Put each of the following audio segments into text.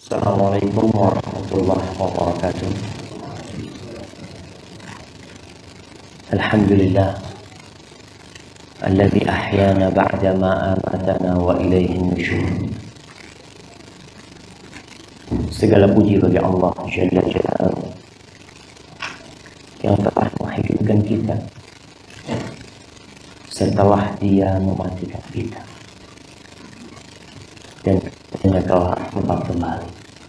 Assalamualaikum warahmatullahi wabarakatuh. Alhamdulillah alladzi ahyana ba'da ma amatana wa ilaihi nusyur. Segala puji bagi Allah Jalla Jalaluhu yang telah menghidupkan kita setelah Dia mematikan kita dan hanya telah tempat kembali.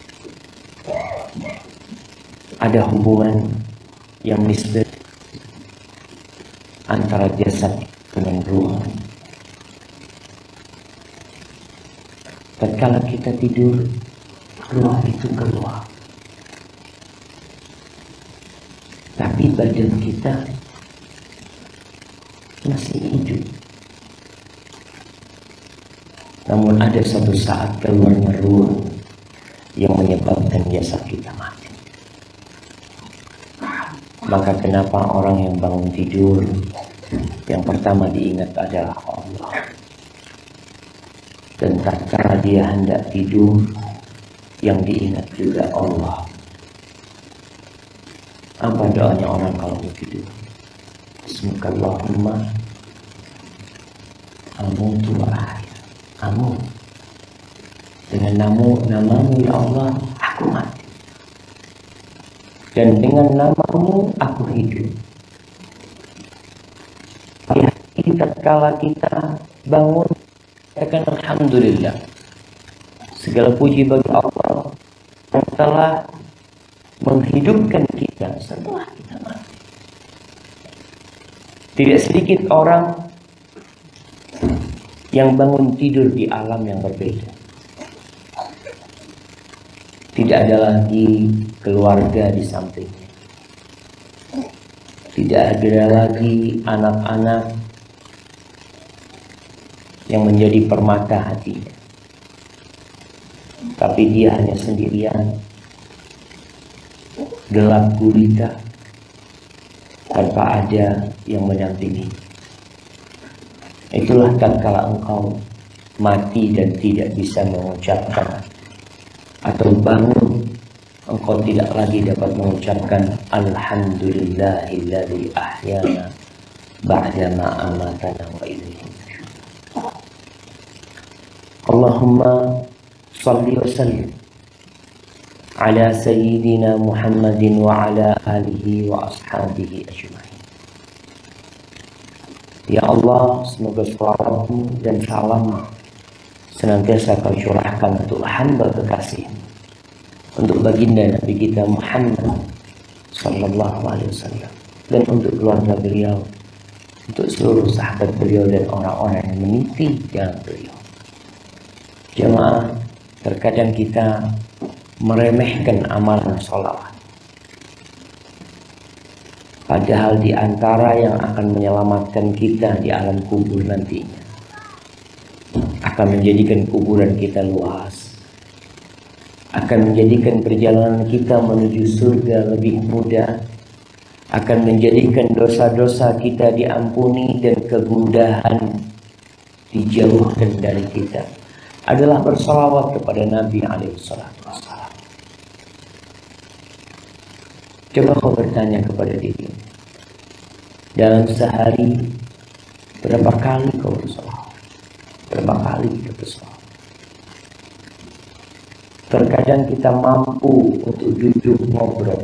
Ada hubungan yang misteri antara jasad dengan ruh. Tatkala kita tidur, ruh itu keluar, tapi badan kita masih hidup. Namun ada satu saat keluarnya ruh yang menyebabkan jasad kita mati. Maka kenapa orang yang bangun tidur yang pertama diingat adalah Allah, dan tatkala dia hendak tidur yang diingat juga Allah. Apa doanya orang kalau mau tidur? Bismillahirrahmanirrahim. Al-mautu wa ahya. Kamu dengan namamu ya Allah aku mati, dan dengan namamu aku hidup. Tatkala kita bangun, katakan alhamdulillah, segala puji bagi Allah yang telah menghidupkan kita setelah kita mati. Tidak sedikit orang yang bangun tidur di alam yang berbeda. Tidak ada lagi keluarga di sampingnya. Tidak ada lagi anak-anak yang menjadi permata hatinya. Tapi dia hanya sendirian, gelap gulita, tanpa ada yang mendampingi. Itulah tatkala engkau mati dan tidak bisa mengucapkan, atau bangun engkau tidak lagi dapat mengucapkan alhamdulillahilladzi ahyana ba'da ma amatana wa ilaihi nusyur. Allahumma shalli wa sallim ala sayyidina Muhammadin wa ala alihi wa ashabihi ajma'in. Ya Allah, semoga salawatmu dan salam senantiasa kau curahkan untuk hamba kekasih, untuk baginda Nabi kita Muhammad sallallahu alaihi wasallam, dan untuk keluarga beliau, untuk seluruh sahabat beliau dan orang-orang yang meniti jalan beliau. Jemaah, terkadang kita meremehkan amalan sholawat. Padahal di antara yang akan menyelamatkan kita di alam kubur nantinya, akan menjadikan kuburan kita luas, akan menjadikan perjalanan kita menuju surga lebih mudah, akan menjadikan dosa-dosa kita diampuni dan kegundahan dijauhkan dari kita, adalah bersalawat kepada Nabi SAW. Coba kau bertanya kepada diri, dalam sehari berapa kali kau bersalawat? Berapa kali kita bersalawat? Terkadang kita mampu untuk duduk ngobrol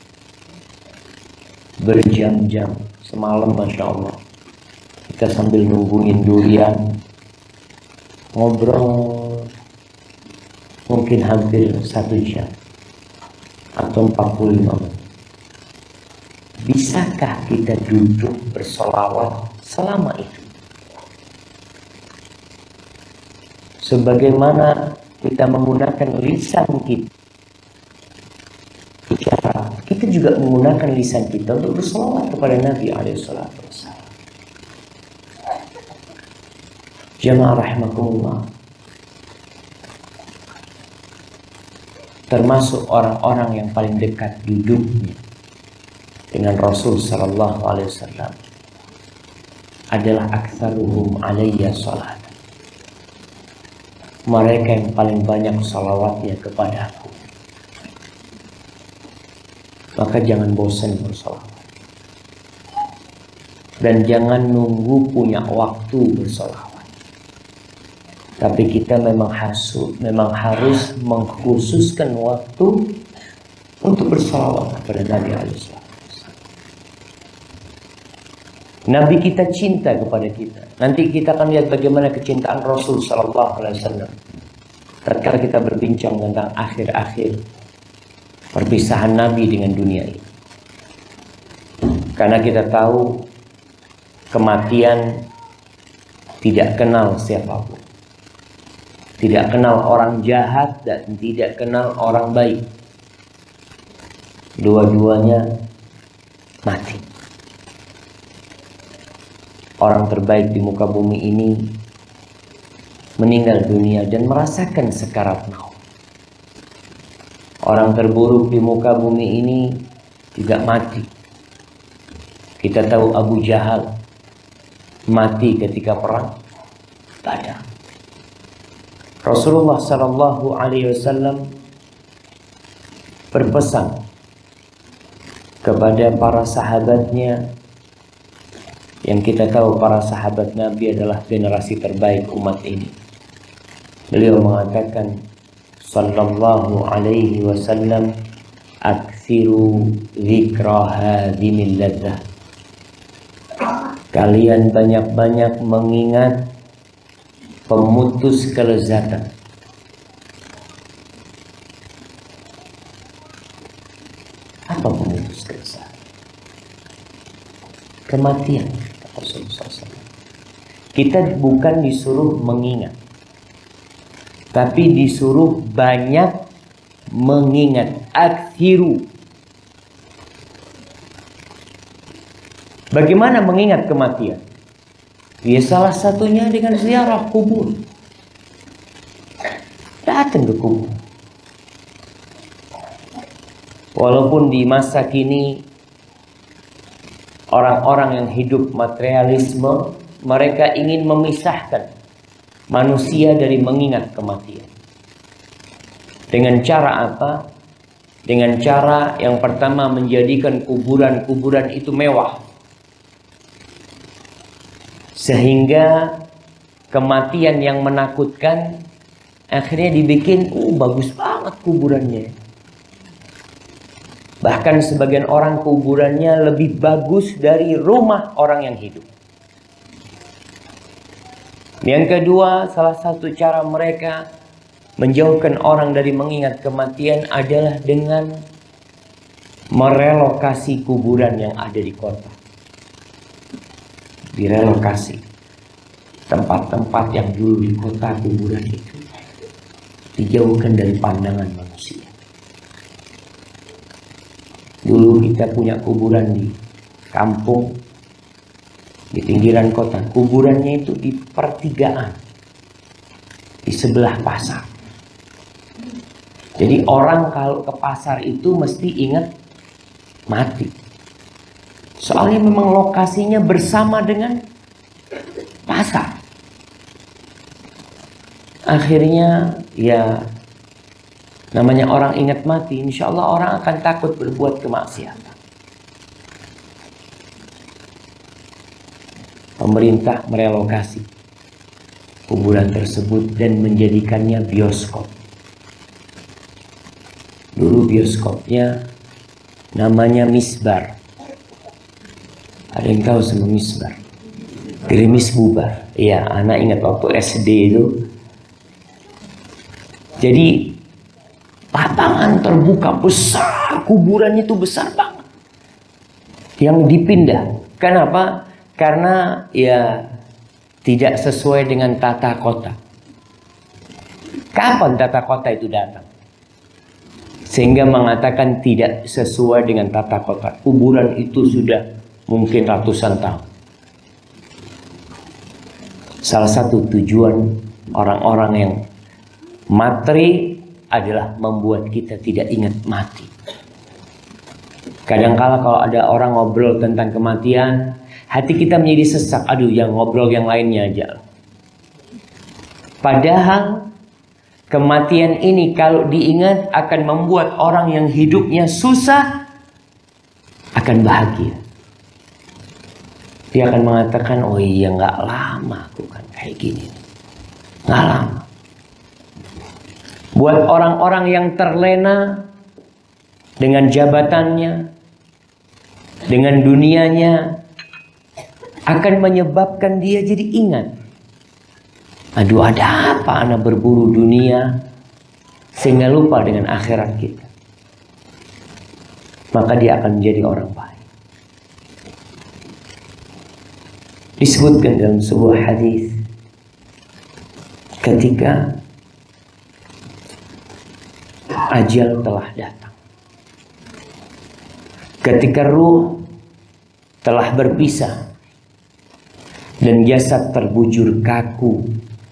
berjam-jam, semalam Masya Allah kita sambil nungguin durian ngobrol mungkin hampir 1 jam atau 45 menit. Bisakah kita duduk bersolawat selama itu? Sebagaimana kita menggunakan lisan kita bicara, kita juga menggunakan lisan kita untuk bersolawat kepada Nabi SAW. Jamaah rahimakumullah, termasuk orang-orang yang paling dekat duduknya dengan Rasul sallallahu alaihi wasallam adalah aktsaruhum alayya salat. mereka yang paling banyak salawatnya kepadaku. Maka jangan bosan bersalawat. Dan jangan nunggu punya waktu bersalawat. Tapi kita memang harus mengkhususkan waktu untuk bersalawat kepada Nabi SAW. Nabi kita cinta kepada kita. Nanti kita akan lihat bagaimana kecintaan Rasul SAW. Tatkala kita berbincang tentang akhir-akhir perpisahan Nabi dengan dunia ini. Karena kita tahu kematian tidak kenal siapapun. Tidak kenal orang jahat dan tidak kenal orang baik. Dua-duanya mati. Orang terbaik di muka bumi ini meninggal dunia dan merasakan sekarat maut. Orang terburuk di muka bumi ini juga mati. Kita tahu Abu Jahal mati ketika perang Badar. Rasulullah SAW berpesan kepada para sahabatnya, yang kita tahu para sahabat Nabi adalah generasi terbaik umat ini. Beliau mengatakan sallallahu alaihi wasallam, aksiru dzikra hadhimil ladzah. Kalian banyak-banyak mengingat pemutus kelezatan. Apa pemutus kelezatan? Kematian. Kita bukan disuruh mengingat, tapi disuruh banyak mengingat. Aksiru. Bagaimana mengingat kematian? Ya salah satunya dengan ziarah kubur. Datang ke kubur. Walaupun di masa kini orang-orang yang hidup materialisme, mereka ingin memisahkan manusia dari mengingat kematian. Dengan cara apa? Dengan cara yang pertama menjadikan kuburan-kuburan itu mewah. Sehingga kematian yang menakutkan akhirnya dibikin, bagus banget kuburannya. Bahkan sebagian orang kuburannya lebih bagus dari rumah orang yang hidup. Yang kedua, salah satu cara mereka menjauhkan orang dari mengingat kematian adalah dengan merelokasi kuburan yang ada di kota. Direlokasi. Tempat-tempat yang dulu di kota kuburan itu dijauhkan dari pandangan manusia. Dulu kita punya kuburan di kampung, di pinggiran kota. Kuburannya itu di pertigaan, di sebelah pasar. Jadi orang kalau ke pasar itu mesti ingat mati. Soalnya memang lokasinya bersama dengan pasar. Akhirnya ya namanya orang ingat mati, insya Allah orang akan takut berbuat kemaksiatan. Pemerintah merelokasi kuburan tersebut dan menjadikannya bioskop. Dulu bioskopnya namanya Misbar. Ada yang tahu sama Misbar? Gerimis bubar. Iya, anak ingat waktu SD itu. Jadi lapangan terbuka besar, kuburan itu besar banget. Yang dipindah. Kenapa? Karena ya tidak sesuai dengan tata kota. Kapan tata kota itu datang? Sehingga mengatakan tidak sesuai dengan tata kota. Kuburan itu sudah mungkin ratusan tahun. Salah satu tujuan orang-orang yang materi adalah membuat kita tidak ingat mati. Kadangkala kalau ada orang ngobrol tentang kematian, hati kita menjadi sesak. Aduh, yang ngobrol yang lainnya aja. Padahal Kematian ini kalau diingat akan membuat orang yang hidupnya susah akan bahagia. Dia akan mengatakan, oh iya nggak lama aku kan kayak gini. Nggak lama. Buat orang-orang yang terlena dengan jabatannya, dengan dunianya, akan menyebabkan dia jadi ingat. Aduh, ada apa anak berburu dunia sehingga lupa dengan akhirat kita. Maka dia akan menjadi orang baik. Disebutkan dalam sebuah hadis, ketika ajal telah datang, ketika ruh telah berpisah dan jasad terbujur kaku,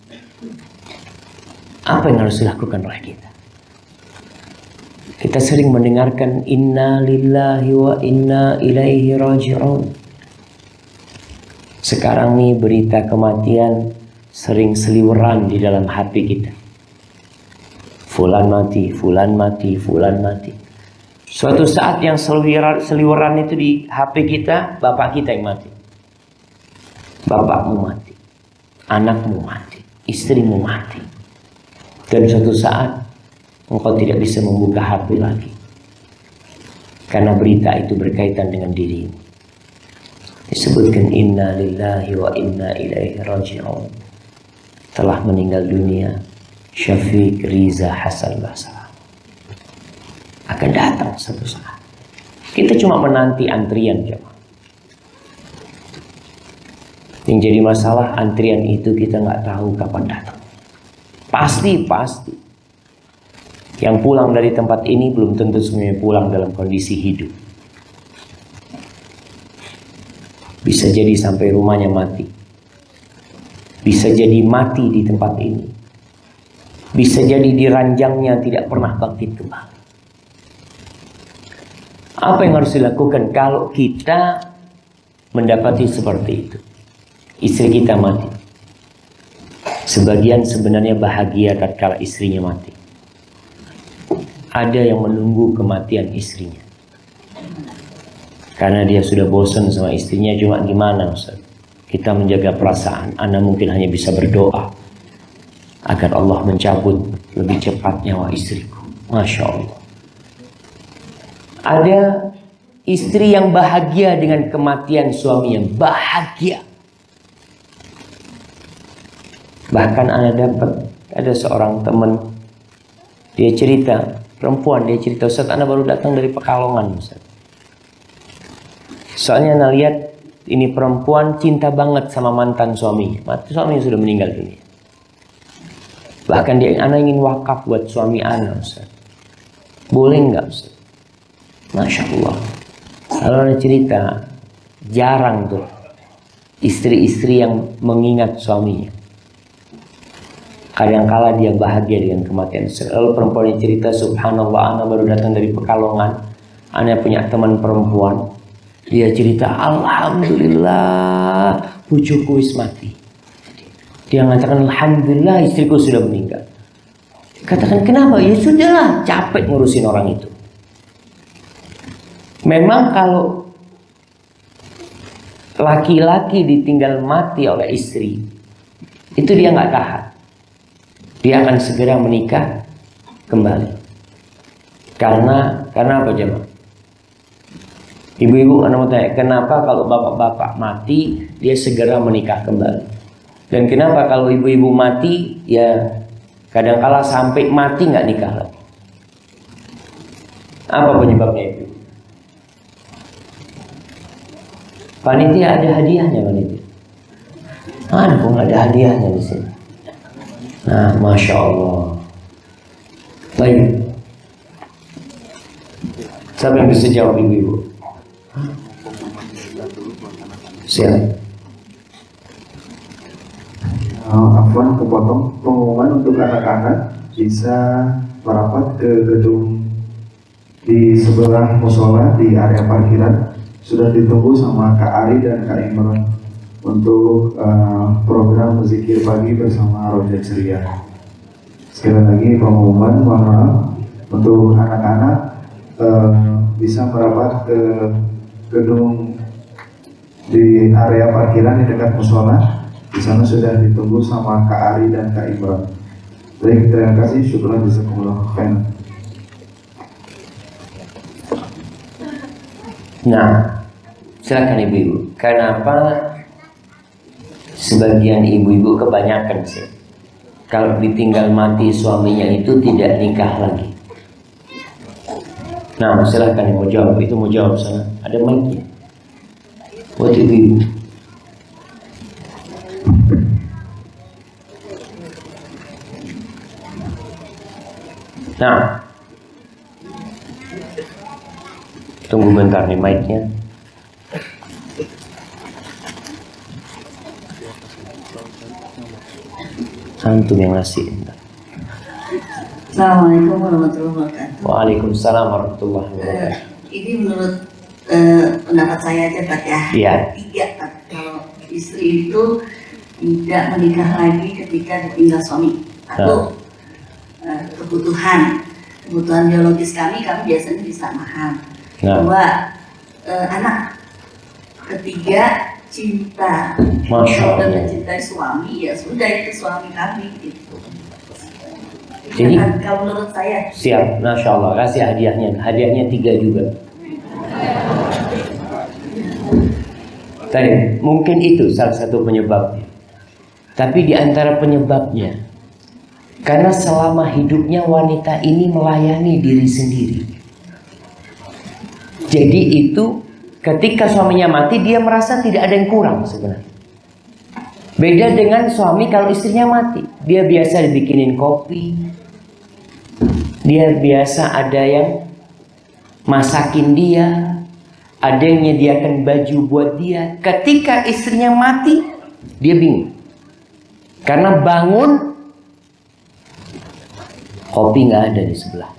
apa yang harus dilakukan oleh kita? Kita sering mendengarkan inna lillahi wa inna ilaihi raji'un. Sekarang nih berita kematian sering seliweran di dalam hati kita. Fulan mati, fulan mati, fulan mati. Suatu saat yang seliweran itu di HP kita, bapak kita yang mati. Bapakmu mati, anakmu mati, istrimu mati. Dan suatu saat engkau tidak bisa membuka HP lagi karena berita itu berkaitan dengan dirimu. Disebutkan inna lillahi wa inna ilaihi raji'un. Telah meninggal dunia Syafiq Riza Hasan Basra. Akan datang suatu saat. Kita cuma menanti antrian, jemaah. Yang jadi masalah antrian itu kita nggak tahu kapan datang. Pasti. Yang pulang dari tempat ini belum tentu semuanya pulang dalam kondisi hidup. Bisa jadi sampai rumahnya mati. Bisa jadi mati di tempat ini. Bisa jadi di ranjangnya tidak pernah bangkit kembali. Apa yang harus dilakukan kalau kita mendapati seperti itu? Istri kita mati. Sebagian sebenarnya bahagia tatkala istrinya mati. Ada yang menunggu kematian istrinya. Karena dia sudah bosan sama istrinya, cuma gimana Ustaz? Kita menjaga perasaan. Ana mungkin hanya bisa berdoa agar Allah mencabut lebih cepat nyawa istriku. Masya Allah. Ada istri yang bahagia dengan kematian suaminya. Bahagia. Bahkan Ana dapat ada seorang teman, dia cerita, perempuan, dia cerita, Ustaz, Ana baru datang dari Pekalongan, Ustaz. Soalnya Ana lihat ini perempuan cinta banget sama mantan suaminya. Suaminya sudah meninggal dunia. Bahkan dia, Ana ingin wakaf buat suami Ana, Ustaz. Boleh nggak, Ustaz? Masya Allah. Lalu Ana cerita, jarang tuh istri-istri yang mengingat suaminya. Kadangkala dia bahagia dengan kematian. Lalu perempuan yang cerita, subhanallah, Ana baru datang dari Pekalongan. Ana punya teman perempuan. Dia cerita, alhamdulillah, bujuku wis mati. Dia mengatakan, alhamdulillah, istriku sudah meninggal. Katakan, kenapa? Ya sudahlah, capek ngurusin orang itu. Memang kalau laki-laki ditinggal mati oleh istri, itu dia nggak tahan. Dia akan segera menikah kembali. Karena apa jemaah? Ibu-ibu, Anda mau tanya, kenapa kalau bapak-bapak mati dia segera menikah kembali? Dan kenapa kalau ibu-ibu mati ya kadangkala sampai mati nggak nikah lagi? Apa penyebabnya itu? Panitia ada hadiahnya, panitia. Ada kok nggak ada hadiahnya di sini. Nah, masya Allah. Baik. Siapa yang bisa jawab, ibu-ibu? Siap. Afwan, kepotong. Pengumuman untuk anak-anak bisa merapat ke gedung di sebelah musola di area parkiran. Sudah ditunggu sama Kak Ari dan Kak Imran untuk program berzikir pagi bersama Roja Ceria. Sekali lagi pengumuman, mohon maaf untuk anak-anak bisa merapat ke gedung di area parkiran di dekat musola. Di sana sudah ditunggu sama Kak Ari dan Kak Imran. Baik, terima kasih. Syukuran jazakumullah khairan. Nah, silakan ibu-ibu. Kenapa sebagian ibu-ibu, kebanyakan sih, kalau ditinggal mati suaminya itu tidak nikah lagi? Nah, silakan yang mau jawab. Itu mau jawab sana. Ada mic-nya. Buat ibu-ibu. Nah, tunggu bentar nih mic-nya. Antum yang ngasih. Assalamualaikum warahmatullahi wabarakatuh. Waalaikumsalam warahmatullahi wabarakatuh. Ini menurut pendapat saya aja Pak ya. Iya. Tiga Pak. Kalau istri itu tidak menikah lagi ketika ditinggal suami. Satu, kebutuhan biologis kami biasanya bisa mahal. Dua, anak. Ketiga, cinta. Masya Kalau Allah. udah mencintai suami, ya sudah itu suami kami gitu. Jadi, kalau menurut saya. siap, Masya Allah. Kasih hadiahnya. Hadiahnya 3 juga. Tadi, mungkin itu salah satu penyebabnya. Tapi di antara penyebabnya, karena selama hidupnya wanita ini melayani diri sendiri. Jadi itu ketika suaminya mati, dia merasa tidak ada yang kurang sebenarnya. Beda dengan suami kalau istrinya mati. Dia biasa dibikinin kopi. Dia biasa ada yang masakin dia. Ada yang menyediakan baju buat dia. Ketika istrinya mati, dia bingung. Karena bangun, kopi nggak ada di sebelah.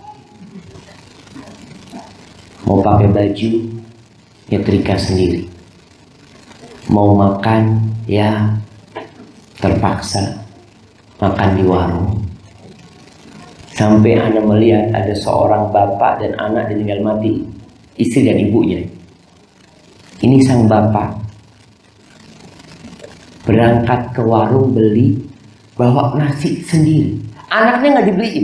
Mau pakai baju, nyetrika sendiri. Mau makan, ya terpaksa makan di warung. Sampai Anda melihat ada seorang bapak dan anak ditinggal mati, istri dan ibunya. Ini sang bapak berangkat ke warung beli, bawa nasi sendiri. Anaknya nggak dibeliin.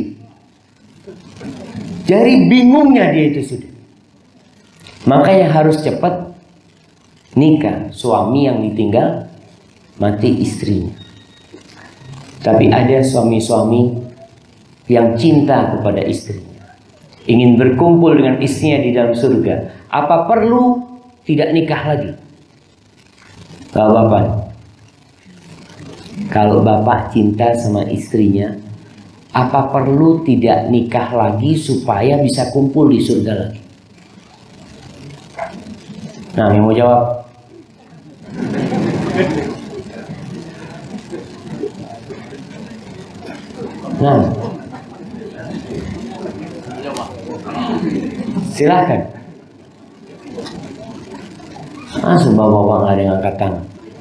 Jadi bingungnya dia itu sudah. Makanya harus cepat nikah. Suami yang ditinggal mati istrinya. Tapi ada suami-suami yang cinta kepada istrinya, ingin berkumpul dengan istrinya di dalam surga. Apa perlu tidak nikah lagi? Kalau bapak cinta sama istrinya, apa perlu tidak nikah lagi supaya bisa kumpul di surga lagi? Nah, yang mau jawab? Nah, silakan. Bapak-bapak nggak ada yang angkat tangan.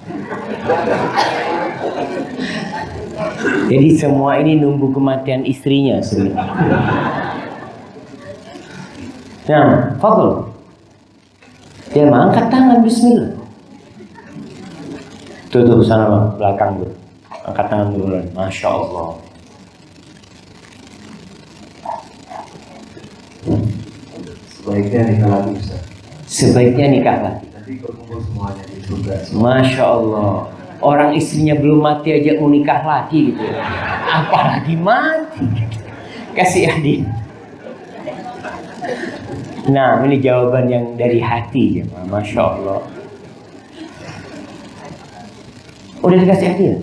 Jadi semua ini nunggu kematian istrinya sebenarnya. Nah, fadhil. Dia angkat tangan, bismillah. Tutup sana belakang dulu. Angkat tangan dulu. Masya Allah. Sebaiknya nikah lagi, Ustaz. Sebaiknya nikah lagi. Nanti berkumpul semuanya di surga. Masya Allah. Orang istrinya belum mati aja mau nikah lagi gitu. Apalagi mati. Kasih hadiah. Nah, ini jawaban yang dari hati ya, Masya Allah. Udah dikasih hadiah?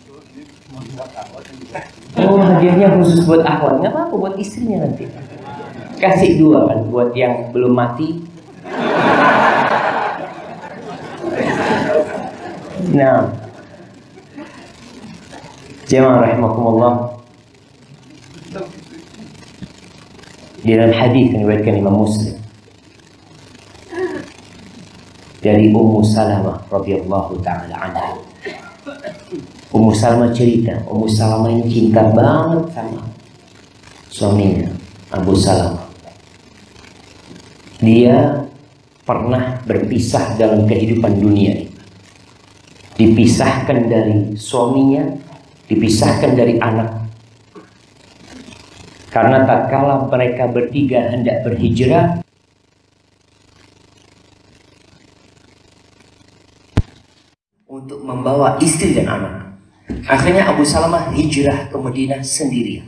Oh, hadiahnya khusus buat akhwat. Nggak apa-apa, buat istrinya nanti. Kasih 2 kan, buat yang belum mati. Nah, jemaah rahimakumullah, di dalam hadis yang diriwayatkan Imam Muslim dari Ummu Salamah radhiyallahu taala anha. Ummu Salamah cerita, Ummu Salamah ini cinta banget sama suaminya Abu Salamah. Dia pernah berpisah dalam kehidupan dunia ini. Dipisahkan dari suaminya, dipisahkan dari anak. Karena tatkala mereka bertiga hendak berhijrah, untuk membawa istri dan anak, akhirnya Abu Salamah hijrah ke Madinah sendirian.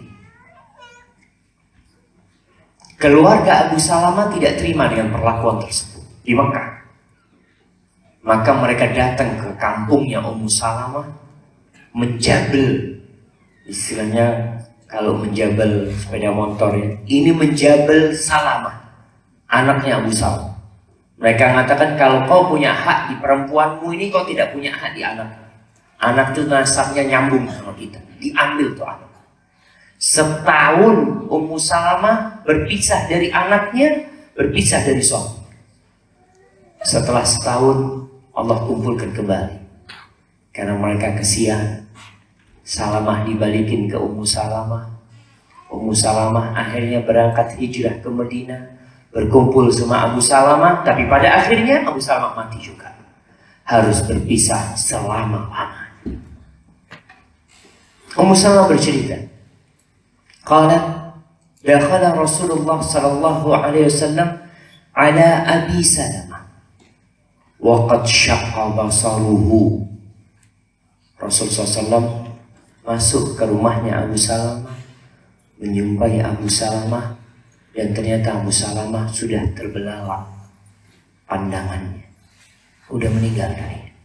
Keluarga Abu Salamah tidak terima dengan perlakuan tersebut di Mekah. Maka mereka datang ke kampungnya Ummu Salamah, menjabel, istilahnya kalau menjabel sepeda motor ya, ini menjabel Salamah, anaknya Abu Salamah. Mereka mengatakan, kalau kau punya hak di perempuanmu ini, kau tidak punya hak di anak. Anak itu nasabnya nyambung sama kita, diambil tuh anak. Setahun Ummu Salamah berpisah dari anaknya, berpisah dari suami. Setelah setahun Allah kumpulkan kembali. Karena mereka kesian, Salamah dibalikin ke Ummu Salamah. Ummu Salamah akhirnya berangkat hijrah ke Madinah, berkumpul sama Abu Salamah. Tapi pada akhirnya Abu Salamah mati juga. Harus berpisah selama-lamanya. Ummu Salamah bercerita, qala dakhala Rasulullah sallallahu alaihi wasallam ala Abi Salamah wa qad syaqqa basaruhu. Rasulullah SAW masuk ke rumahnya Abu Salamah, menyumpai Abu Salamah, dan ternyata Abu Salamah sudah terbelalak pandangannya, udah meninggal dunia.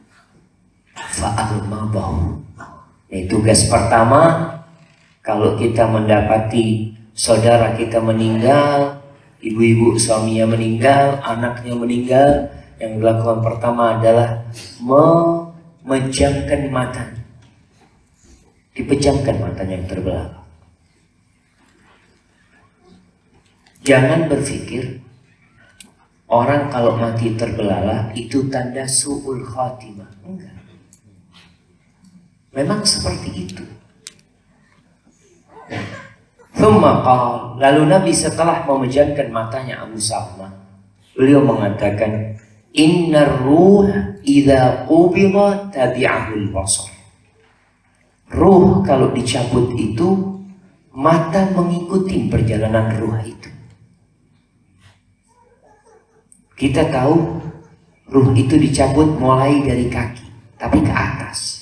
Fa'al-mabahu. Tugas pertama, kalau kita mendapati saudara kita meninggal, ibu-ibu suaminya meninggal, anaknya meninggal, yang dilakukan pertama adalah memejamkan matanya. Dipejamkan matanya yang terbelalak. Jangan berpikir orang kalau mati terbelalak itu tanda su'ul khatimah. Enggak. Memang seperti itu. Lalu Nabi setelah memejamkan matanya Abu Salamah, beliau mengatakan, innar ruh idza qubida tabi'ahul basar. Ruh kalau dicabut itu, mata mengikuti perjalanan ruh itu. Kita tahu ruh itu dicabut mulai dari kaki, tapi ke atas.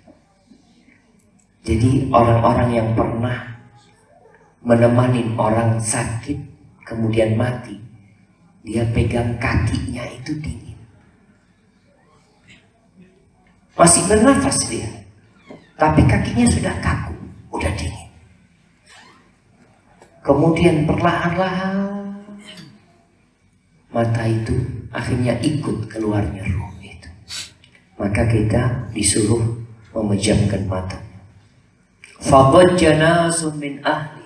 Jadi orang-orang yang pernah menemani orang sakit kemudian mati, dia pegang kakinya itu dingin, masih bernafas dia, tapi kakinya sudah kaku, udah dingin. Kemudian perlahan-lahan mata itu akhirnya ikut keluarnya ruh itu. Maka kita disuruh memejamkan matanya. Fadajjana min ahli.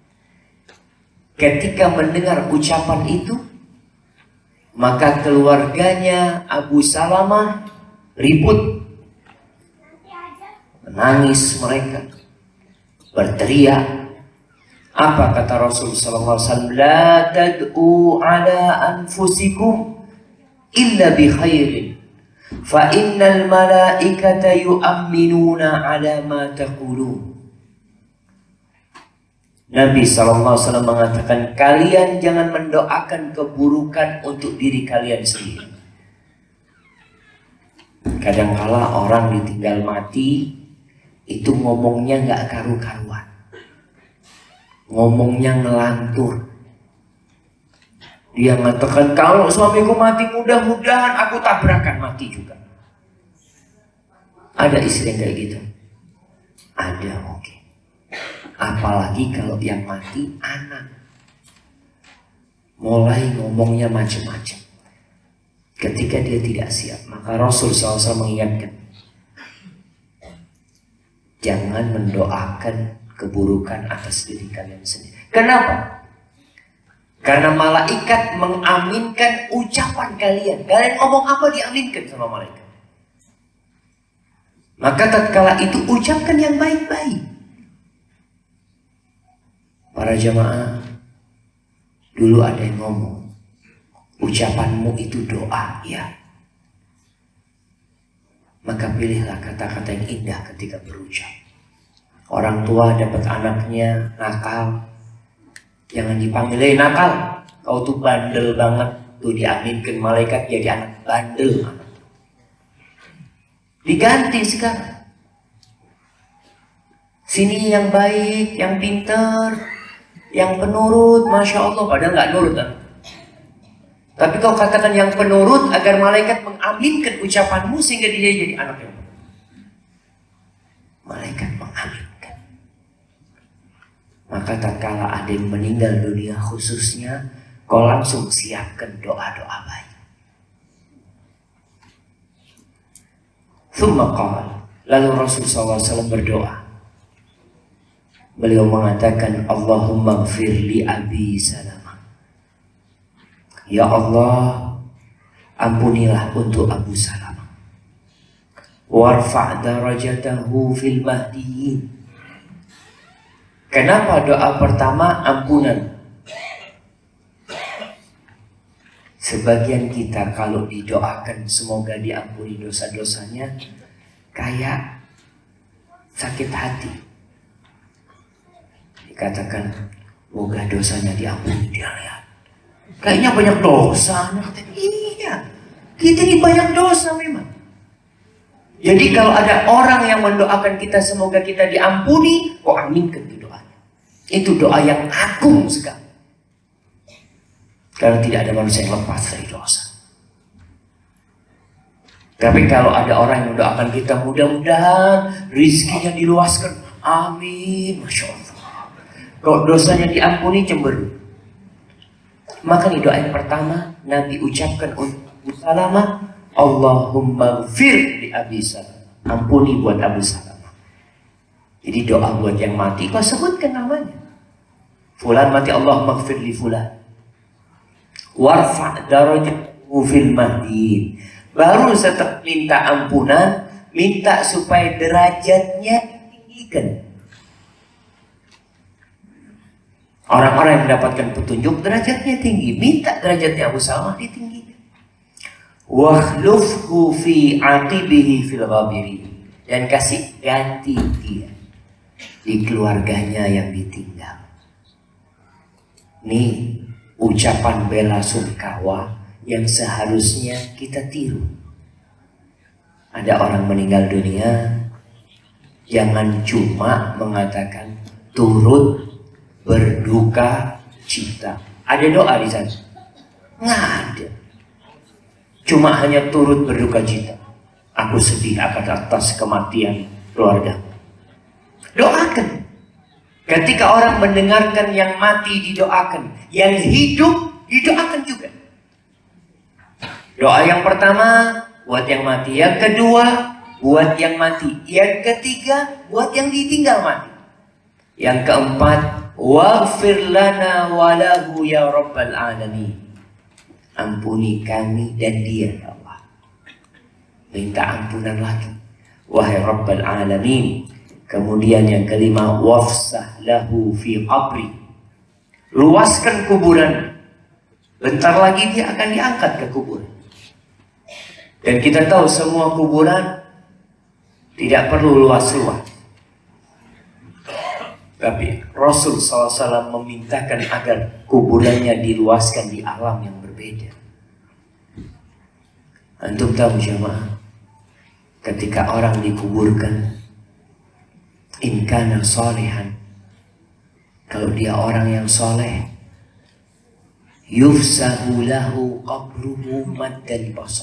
Ketika mendengar ucapan itu, maka keluarganya Abu Salamah ribut, menangis mereka, berteriak. Apa kata Rasulullah SAW? La tad'u ala anfusikum illa bi khairin, fa innal malaikata yu'amminuna ala ma taqulun. Nabi SAW mengatakan, kalian jangan mendoakan keburukan untuk diri kalian sendiri. Kadangkala orang ditinggal mati, itu ngomongnya nggak karu-karuan, ngomongnya ngelantur. Dia mengatakan, kalau suamiku mati mudah-mudahan aku tabrakan mati juga. Ada istri yang kayak gitu? Ada mungkin. Apalagi kalau yang mati anak, mulai ngomongnya macam-macam. Ketika dia tidak siap, maka Rasul SAW mengingatkan, jangan mendoakan keburukan atas diri kalian sendiri. Kenapa? Karena malaikat mengaminkan ucapan kalian. Kalian ngomong apa diaminkan sama malaikat. Maka tatkala itu ucapkan yang baik-baik. Para Para jamaah, dulu ada yang ngomong, ucapanmu itu doa, ya. Maka pilihlah kata-kata yang indah ketika berucap. Orang tua dapat anaknya nakal, jangan dipanggil nakal. Kau tuh bandel banget, tuh diaminkan malaikat jadi anak bandel. Diganti sekarang. Sini yang baik, yang pinter, yang penurut, Masya Allah, padahal nggak nurut kan? Tapi kau katakan yang penurut agar malaikat mengaminkan ucapanmu sehingga dia jadi anak yang penurut. Malaikat mengaminkan. Maka tak kala ada yang meninggal dunia khususnya, kau langsung siapkan doa-doa baik. Thumma qala, lalu Rasulullah SAW berdoa. Beliau mengatakan, Allahumma gfir li Abi Salamah. Ya Allah, ampunilah untuk Abu Salamah. Warfa' darajatahu fil mahdiyin. Kenapa doa pertama ampunan? Sebagian kita kalau didoakan semoga diampuni dosa-dosanya, kayak sakit hati. Dikatakan, semoga dosanya diampuni, dia lihat. Kayaknya banyak dosa. Iya, kita ini banyak dosa memang. Jadi kalau ada orang yang mendoakan kita semoga kita diampuni, kok aminkan itu doanya. Itu doa yang agung sekali. Karena tidak ada manusia yang lepas dari dosa. Tapi kalau ada orang yang mendoakan kita, mudah-mudahan rizkinya diluaskan. Amin. Masya Allah. Kalau dosanya diampuni, cemberut. Maka nih doa yang pertama Nabi ucapkan untuk Abu Salamah, Allahumma gfir li Abi Salamah. Ampuni buat Abu Salamah. Jadi doa buat yang mati, kau sebutkan namanya. Fulan mati, Allahumma gfir li fulan. Warfa' darajatahu fil mahdiin. Baru setelah minta ampunan, minta supaya derajatnya ditinggikan. Orang-orang yang mendapatkan petunjuk derajatnya tinggi, minta derajatnya Abu Salamah ditinggikan. Wakhlufhu fi aqibihi fil ghabirin. Dan kasih ganti dia di keluarganya yang ditinggal. Nih ucapan bela sungkawa yang seharusnya kita tiru. Ada orang meninggal dunia, jangan cuma mengatakan turut berduka cita. Ada doa di sana? Nggak ada. Cuma hanya turut berduka cita. Aku sedih akan atas kematian keluarga. Doakan. Ketika orang mendengarkan yang mati didoakan, yang hidup didoakan juga. Doa yang pertama buat yang mati, yang kedua buat yang mati, yang ketiga buat yang ditinggal mati, yang keempat waghfir lana walahu ya rabbal alamin. Ampuni kami dan dia ya Allah. Minta ampunan lagi, wahai rabbal alamin. Kemudian yang kelima, wafsah lahu fi qabri. Luaskan kuburan. Bentar lagi dia akan diangkat ke kuburan. Dan kita tahu semua kuburan tidak perlu luas-luas. Tapi Rasul SAW memintakan agar kuburannya diluaskan di alam yang berbeda. Antum tahu jamaah, ketika orang dikuburkan, in kana salihan, kalau dia orang yang soleh, yufsahu lahu qabruhu maddal basar.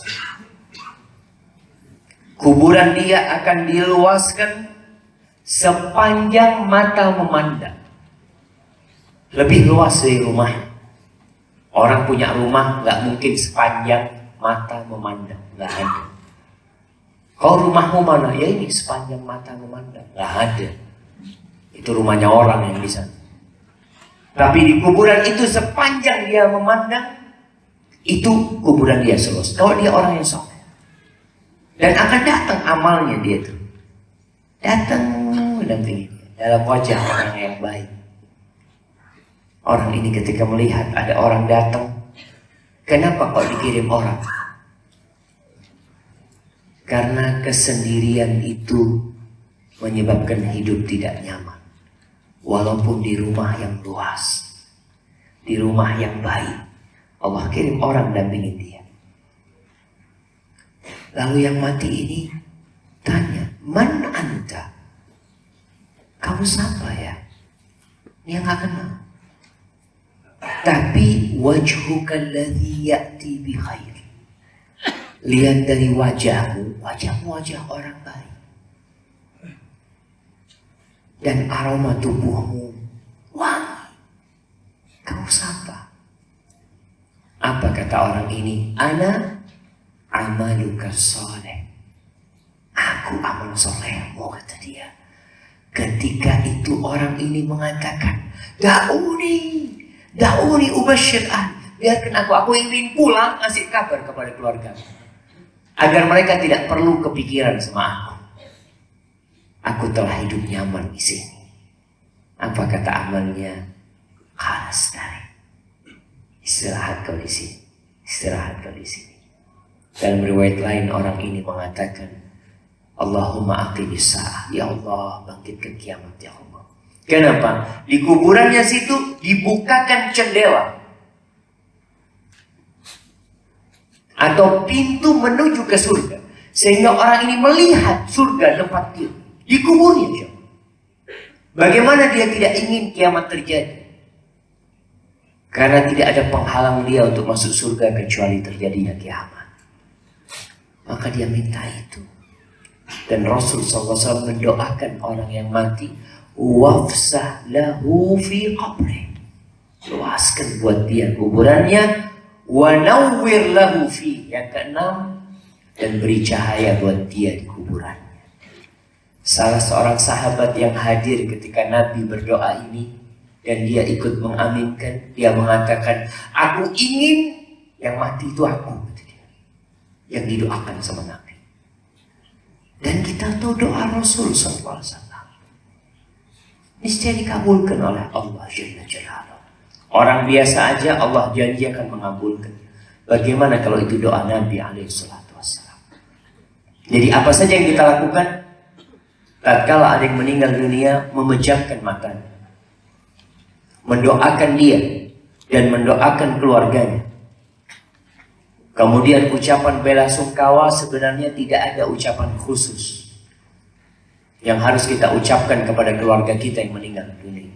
Kuburan dia akan diluaskan sepanjang mata memandang. Lebih luas dari rumah. Orang punya rumah nggak mungkin sepanjang mata memandang, nggak ada. Kau rumahmu mana? Ya ini sepanjang mata memandang. Nggak ada. Itu rumahnya orang yang bisa. Tapi di kuburan itu sepanjang dia memandang, itu kuburan dia selesai. Kalau dia orang yang soleh. Dan akan datang amalnya dia tuh. Datang dalam wajah orang yang baik. Orang ini ketika melihat ada orang datang, kenapa kok dikirim orang? Karena kesendirian itu menyebabkan hidup tidak nyaman. Walaupun di rumah yang luas, di rumah yang baik, Allah kirim orang dampingin dia. Lalu yang mati ini tanya, "Man anta?" Kamu siapa ya? Dia nggak kenal. Tapi wajhuka alladhi ya'ti bi khair. Lihat dari wajahmu, wajah orang baik. Dan aroma tubuhmu wangi. Kamu siapa? Apa kata orang ini? Ana amaluka soleh. Aku amal solehmu, kata dia. Ketika itu orang ini mengatakan, Da'uni ubashir ahli. Biarkan aku ingin pulang ngasih kabar kepada keluarga. Agar mereka tidak perlu kepikiran sama aku. Aku telah hidup nyaman di sini. Apa kata amalnya? Khalas dari. Istirahat kau di sini. Istirahat kau di sini. Dalam riwayat lain orang ini mengatakan, Allahumma aqimis sa'ah. Ya Allah, bangkitkan kiamat ya Allah. Kenapa? Di kuburannya situ dibukakan jendela atau pintu menuju ke surga, sehingga orang ini melihat surga tempat dia di kuburnya. Bagaimana dia tidak ingin kiamat terjadi? Karena tidak ada penghalang dia untuk masuk surga kecuali terjadinya kiamat. Maka dia minta itu. Dan Rasul SAW mendoakan orang yang mati, wafsah lahu fi qabri. Luaskan buat dia kuburannya, wa nawwir lahu fi. Yang keenam, dan beri cahaya buat dia di kuburannya. Salah seorang sahabat yang hadir ketika Nabi berdoa ini dan dia ikut mengaminkan, dia mengatakan, aku ingin yang mati itu aku, yang didoakan sama Nabi. Dan kita tahu doa Rasul SAW niscaya dikabulkan oleh Allah Jalla Jalaluhu. Orang biasa aja Allah janji akan mengabulkan. Bagaimana kalau itu doa Nabi SAW? Jadi apa saja yang kita lakukan tatkala ada yang meninggal dunia, memejamkan matanya, mendoakan dia dan mendoakan keluarganya. Kemudian ucapan bela sungkawa sebenarnya tidak ada ucapan khusus yang harus kita ucapkan kepada keluarga kita yang meninggal dunia.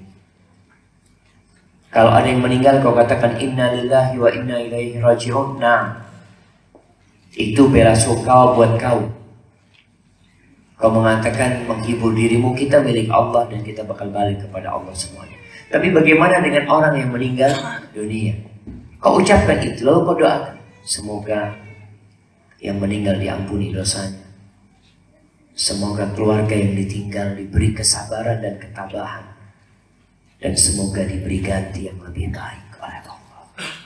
Kalau ada yang meninggal, kau katakan inna lillahi wa inna ilaihi raji'un. Nah, itu bela sungkawa buat kau. Kau mengatakan menghibur dirimu, kita milik Allah dan kita bakal balik kepada Allah semuanya. Tapi bagaimana dengan orang yang meninggal dunia? Kau ucapkan itu, lalu kau doakan, semoga yang meninggal diampuni dosanya. Semoga keluarga yang ditinggal diberi kesabaran dan ketabahan. Dan semoga diberi ganti yang lebih baik oleh Allah.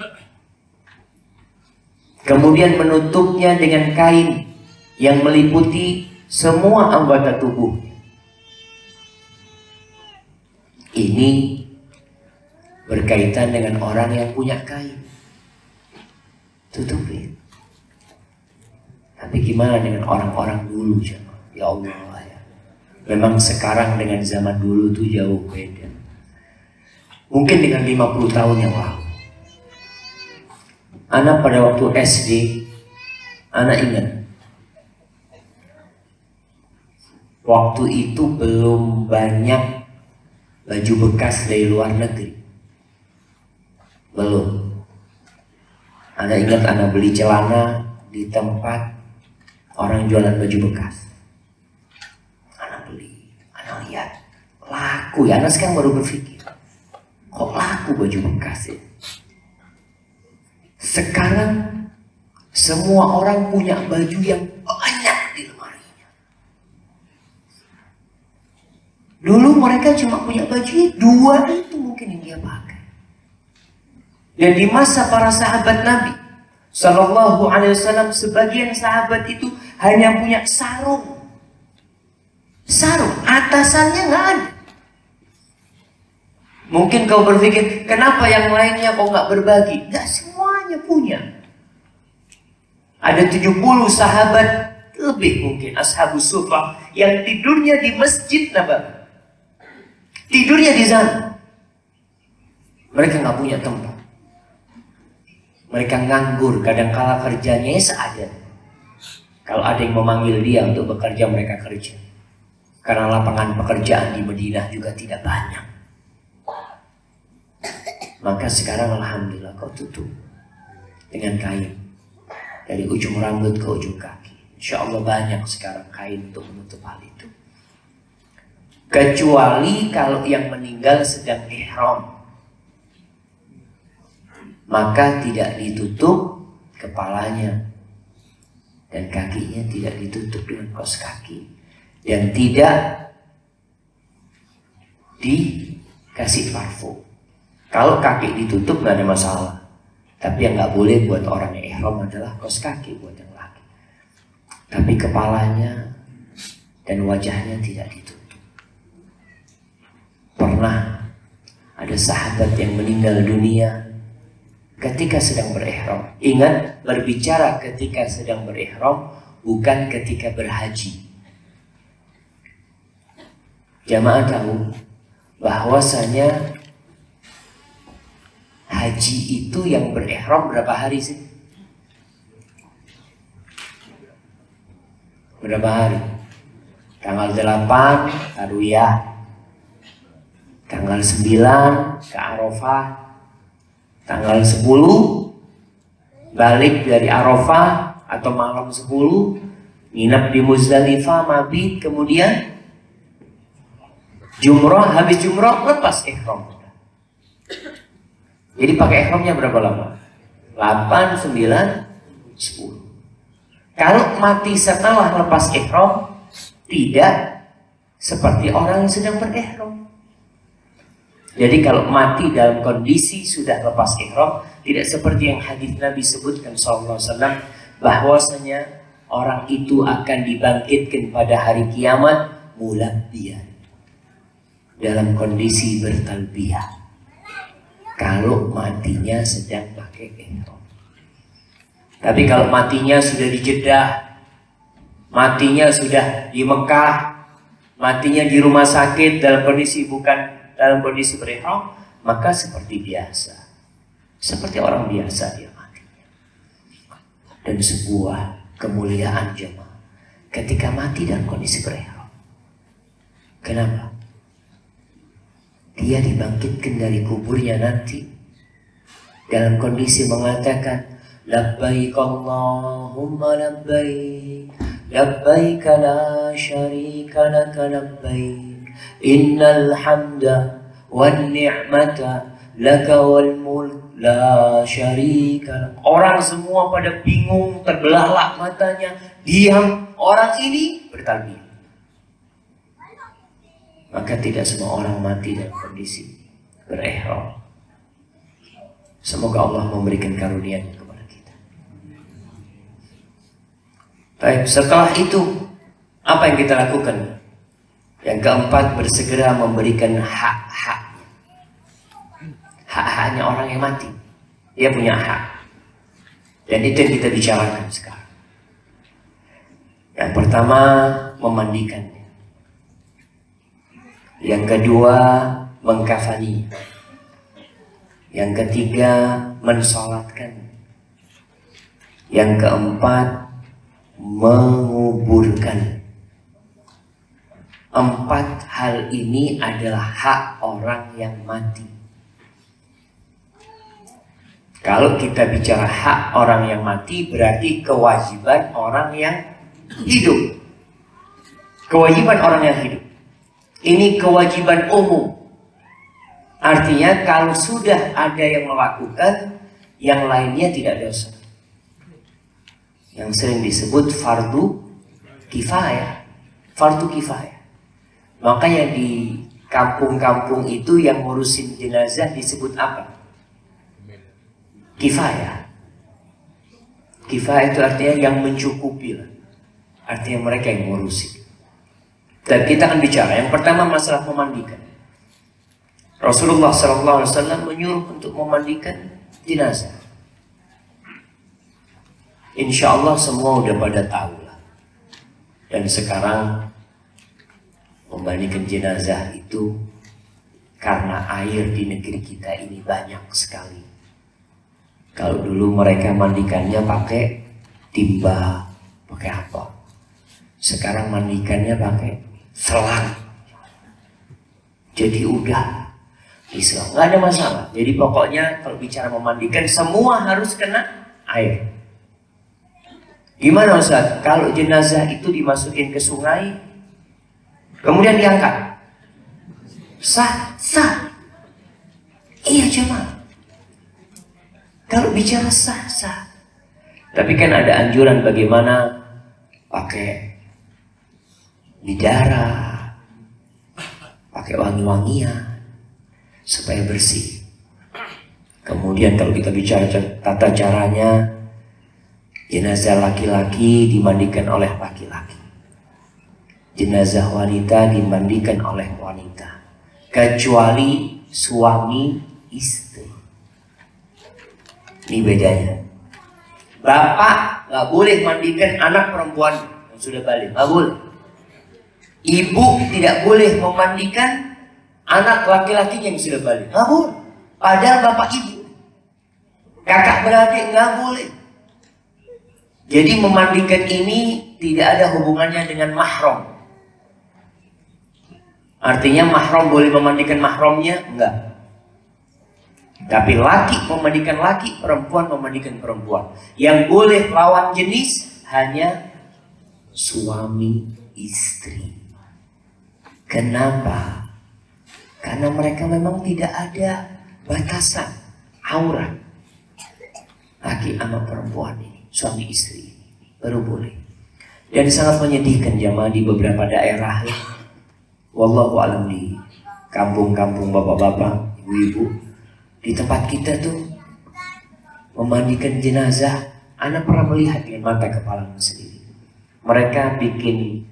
Kemudian menutupnya dengan kain yang meliputi semua anggota tubuh. Ini berkaitan dengan orang yang punya kain. Tutupin. Tapi gimana dengan orang-orang dulu, jemaah? Ya Allah ya. Memang sekarang dengan zaman dulu tuh jauh beda. Mungkin dengan 50 tahun yang lalu. Anak pada waktu SD, anak ingat. Waktu itu belum banyak baju bekas dari luar negeri. Belum. Anda ingat anak beli celana di tempat orang jualan baju bekas. Lihat, laku ya. Anak sekarang baru berpikir, kok laku baju bekas ya? Sekarang semua orang punya baju yang banyak di lemarinya. Dulu mereka cuma punya baju 2 itu mungkin yang dia pakai. Dan di masa para sahabat Nabi Sallallahu Alaihi Wasallam, sebagian sahabat itu hanya punya sarung. Sarung, atasannya nggak ada. Mungkin kau berpikir, kenapa yang lainnya kau nggak berbagi? Nggak semuanya punya. Ada 70 sahabat lebih mungkin ashabus suffah yang tidurnya di Masjid Nabawi. Tidurnya di sana. Mereka nggak punya tempat. Mereka nganggur, kadang-kala kerjanya seadanya. Kalau ada yang memanggil dia untuk bekerja, mereka kerja. Karena lapangan pekerjaan di Madinah juga tidak banyak. Maka sekarang alhamdulillah kau tutup dengan kain dari ujung rambut ke ujung kaki. Insya Allah banyak sekarang kain untuk menutup hal itu. Kecuali kalau yang meninggal sedang ihram, maka tidak ditutup kepalanya dan kakinya, tidak ditutup dengan kaos kaki dan tidak dikasih parfum. Kalau kaki ditutup nggak ada masalah, tapi yang nggak boleh buat orang yang ihram adalah kaos kaki buat yang laki. Tapi kepalanya dan wajahnya tidak ditutup. Pernah ada sahabat yang meninggal dunia ketika sedang berihram. Ingat, berbicara ketika sedang berihram, bukan ketika berhaji. Jamaah tahu bahwasanya haji itu yang berihram berapa hari sih? Berapa hari? Tanggal 8 Tarwiyah, tanggal 9 ke Arafah, tanggal 10 balik dari Arafah atau malam 10 nginap di Muzdalifah, mabit, kemudian jumrah, habis jumrah lepas ihram. Jadi pakai ihramnya berapa lama? 8, 9, 10. Kalau mati setelah lepas ihram, tidak seperti orang yang sedang berihram. Jadi kalau mati dalam kondisi sudah lepas ihram, tidak seperti yang hadis Nabi sebutkan SAW, bahwasanya orang itu akan dibangkitkan pada hari kiamat mulabbiyan, dalam kondisi bertalbiyah. Kalau matinya sedang pakai ihram. Tapi kalau matinya sudah di Jeddah, matinya sudah di Mekah, matinya di rumah sakit dalam kondisi bukan dalam kondisi berihram, maka seperti biasa. Seperti orang biasa dia matinya. Dan sebuah kemuliaan jemaah ketika mati dalam kondisi berihram. Kenapa? Dia dibangkitkan dari kuburnya nanti dalam kondisi mengatakan, labbaik Allahumma labbaik, labbaik la syarika laka labbaik, innal hamda wan ni'mata laka wal mulk la syarika lak. Orang semua pada bingung, terbelalak matanya, diam. Orang ini bertalbiyah. Maka tidak semua orang mati dalam kondisi berihram. Semoga Allah memberikan karunia-Nya kepada kita. Baik, setelah itu apa yang kita lakukan? Yang keempat, bersegera memberikan hak-haknya. Hak-haknya orang yang mati. Dia punya hak. Dan itu yang kita bicarakan sekarang. Yang pertama, memandikannya. Yang kedua, mengkafani. Yang ketiga, mensolatkan. Yang keempat, menguburkan. 4 hal ini adalah hak orang yang mati. Kalau kita bicara hak orang yang mati, berarti kewajiban orang yang hidup. Kewajiban orang yang hidup. Ini kewajiban umum. Artinya kalau sudah ada yang melakukan, yang lainnya tidak dosa. Yang sering disebut fardu kifayah. Fardu kifayah. Makanya di kampung-kampung itu yang ngurusin jenazah disebut apa? Kifayah. Kifayah itu artinya yang mencukupi. Artinya mereka yang ngurusin. Dan kita akan bicara. Yang pertama masalah memandikan. Rasulullah SAW menyuruh untuk memandikan jenazah. Insya Allah semua udah pada tahu lah. Dan sekarang memandikan jenazah itu karena air di negeri kita ini banyak sekali. Kalau dulu mereka mandikannya pakai timba, pakai apa? Sekarang mandikannya pakai selang. Jadi udah Islam, nggak ada masalah. Jadi pokoknya kalau bicara memandikan semua harus kena air. Gimana Ustaz? Kalau jenazah itu dimasukin ke sungai, kemudian diangkat, sah, sah. Iya jemaah. Kalau bicara sah, sah. Tapi kan ada anjuran bagaimana pakai bidara, pakai wangi-wangian supaya bersih. Kemudian kalau kita bicara tata caranya, jenazah laki-laki dimandikan oleh laki-laki, jenazah wanita dimandikan oleh wanita, kecuali suami istri. Ini bedanya. Bapak nggak boleh mandikan anak perempuan yang sudah balik, nggak boleh. Ibu tidak boleh memandikan anak laki-laki yang sudah balik, nggak boleh. Padahal bapak ibu, kakak beradik nggak boleh. Jadi memandikan ini tidak ada hubungannya dengan mahram. Artinya mahram boleh memandikan mahramnya? Enggak. Tapi laki memandikan laki, perempuan memandikan perempuan. Yang boleh lawan jenis hanya suami istri. Kenapa? Karena mereka memang tidak ada batasan aurat. Laki sama perempuan ini, suami istri, baru boleh. Dan sangat menyedihkan jamaah di beberapa daerah. Wallahu alam, di kampung-kampung bapak-bapak, ibu-ibu, di tempat kita tuh memandikan jenazah. Anak pernah melihat dengan mata kepala sendiri. Mereka bikin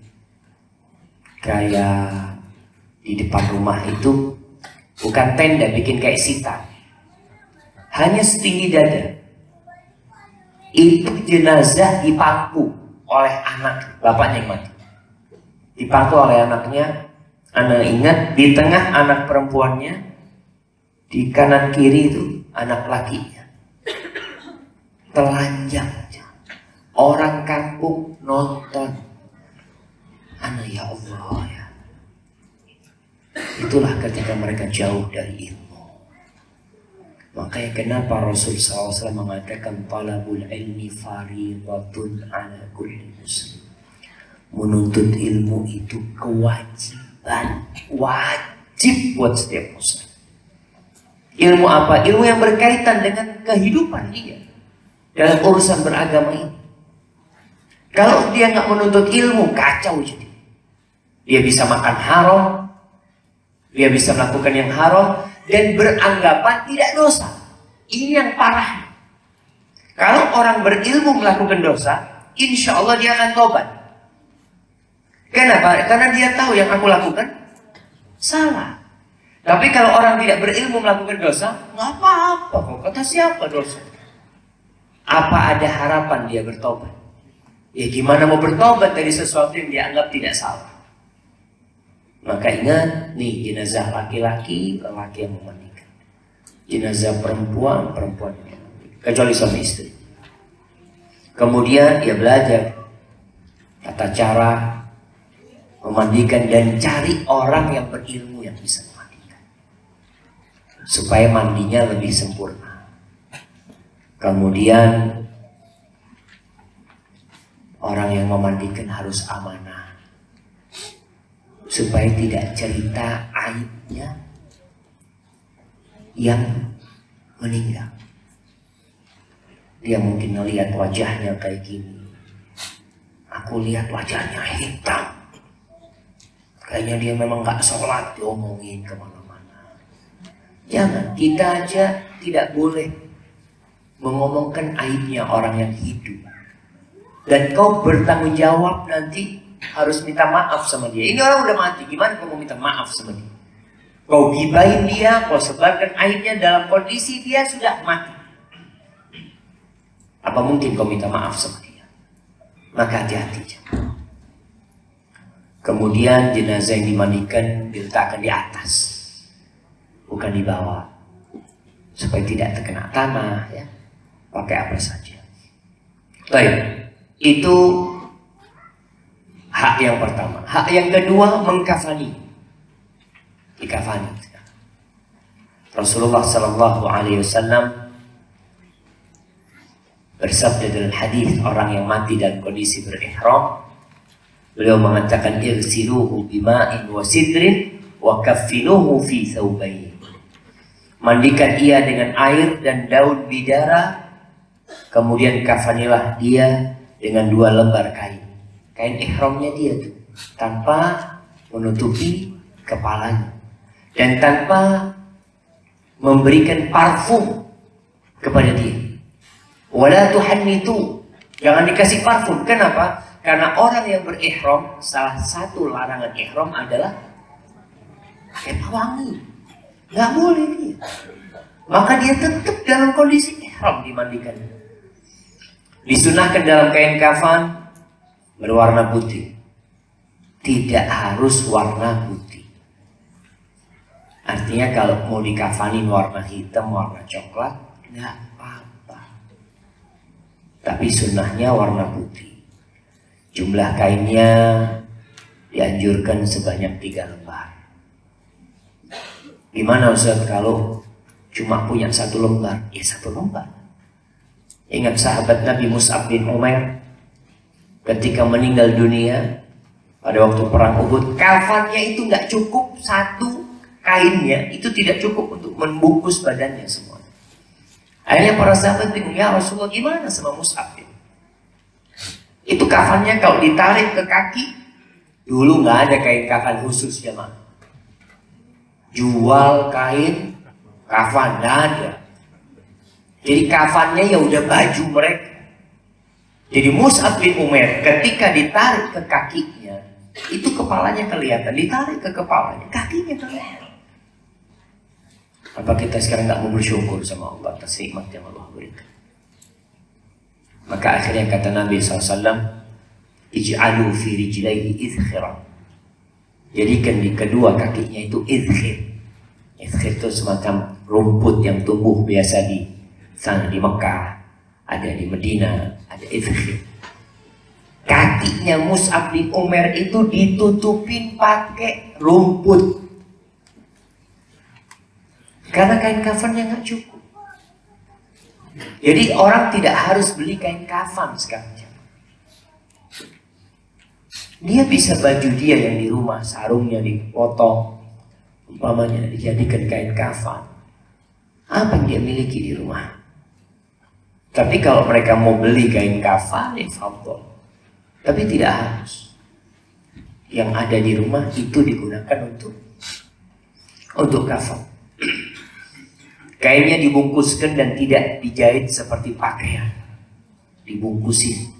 kayak di depan rumah itu bukan tenda, bikin kayak sita, hanya setinggi dada. Itu jenazah dipangku oleh anak bapaknya yang mati, dipangku oleh anaknya. Anak ingat, di tengah anak perempuannya, di kanan kiri itu anak lakinya. Telanjang, orang kampung nonton. Anak, ya Allah ya. Itulah ketika mereka jauh dari ilmu. Makanya kenapa Rasul SAW mengatakan talabul ilmi faridatun ala kulli muslim. Menuntut ilmu itu kewajiban, wajib buat setiap muslim. Ilmu apa? Ilmu yang berkaitan dengan kehidupan dia dalam urusan beragama ini. Kalau dia nggak menuntut ilmu, kacau jadi. Dia bisa makan haram, dia bisa melakukan yang haram, dan beranggapan tidak dosa. Ini yang parah. Kalau orang berilmu melakukan dosa, insya Allah dia akan tobat. Kenapa? Karena dia tahu yang aku lakukan salah. Tapi kalau orang tidak berilmu melakukan dosa, nggak apa-apa. Kok kata siapa dosa? Apa ada harapan dia bertobat? Ya gimana mau bertobat dari sesuatu yang dia anggap tidak salah? Maka ingat, nih jenazah laki-laki, laki yang memandikan. Jenazah perempuan, perempuan yang memandikan. Kecuali suami istri. Kemudian dia belajar tata cara memandikan dan cari orang yang berilmu yang bisa memandikan. Supaya mandinya lebih sempurna. Kemudian orang yang memandikan harus amanah. Supaya tidak cerita aibnya yang meninggal. Dia mungkin melihat wajahnya kayak gini. Aku lihat wajahnya hitam. Kayaknya dia memang gak sholat, diomongin kemana-mana. Jangan, kita aja tidak boleh mengomongkan aibnya orang yang hidup. Dan kau bertanggung jawab nanti harus minta maaf sama dia. Ini orang udah mati, gimana kau mau minta maaf sama dia? Kau gibahin dia, kau sebarkan aibnya dalam kondisi dia sudah mati. Apa mungkin kau minta maaf sama dia? Maka hati-hati. Kemudian jenazah yang dimandikan diletakkan di atas, bukan di bawah, supaya tidak terkena tanah, ya. Pakai apa saja. Baik, itu hak yang pertama. Hak yang kedua, mengkafani. Dikafani. Rasulullah Sallallahu Alaihi Wasallam bersabda dalam hadis orang yang mati dalam kondisi berihram, beliau mengatakan irsiluhu bima'in wa sidrin wa kaffinuhu fi thawbayn. Mandikan ia dengan air dan daun bidara, kemudian kafanilah dia dengan 2 lembar kain. Kain ihramnya dia tuh, tanpa menutupi kepalanya dan tanpa memberikan parfum kepada dia. Wala tuhannitu, jangan dikasih parfum. Kenapa? Karena orang yang berihram, salah satu larangan ihram adalah pakai pewangi. Nggak boleh dia. Maka dia tetap dalam kondisi ihram dimandikan. Disunahkan dalam kain kafan berwarna putih. Tidak harus warna putih. Artinya kalau mau dikafanin warna hitam, warna coklat, nggak apa-apa. Tapi sunnahnya warna putih. Jumlah kainnya dianjurkan sebanyak 3 lembar. Gimana Ustaz kalau cuma punya 1 lembar? Ya 1 lembar. Ingat sahabat Nabi Mus'ab bin Umair ketika meninggal dunia pada waktu perang Uhud, kafannya itu nggak cukup, 1 kainnya itu tidak cukup untuk membungkus badannya semua. Akhirnya para sahabat bingung, ya Rasulullah gimana sama Mus'ab ini? Itu kafannya kalau ditarik ke kaki, dulu nggak ada kain kafan khusus jemaah. Jual kain kafan nggak ada. Jadi kafannya ya udah baju mereka. Jadi Mus'ab bin Umair ketika ditarik ke kakinya, itu kepalanya kelihatan. Ditarik ke kepalanya, kakinya kelihatan. Apa kita sekarang nggak mau bersyukur sama Allah atas nikmat yang Allah berikan? Maka akhirnya kata Nabi SAW, ij'alu fi rijlaihi idkhira. Jadikan di kedua kakinya itu idkhir. Idkhir itu semacam rumput yang tumbuh biasa di sana di Mekah, ada di Medina, ada idkhir. Kakinya Mus'ab bin Umair itu ditutupin pakai rumput. Karena kain kafannya nggak cukup. Jadi orang tidak harus beli kain kafan sekarang. Dia bisa baju dia yang di rumah, sarungnya dipotong, umpamanya dijadikan kain kafan. Apa yang dia miliki di rumah? Tapi kalau mereka mau beli kain kafan, ya fadhol. Tapi tidak harus. Yang ada di rumah itu digunakan untuk kafan. Kainnya dibungkuskan dan tidak dijahit seperti pakaian. Dibungkusin.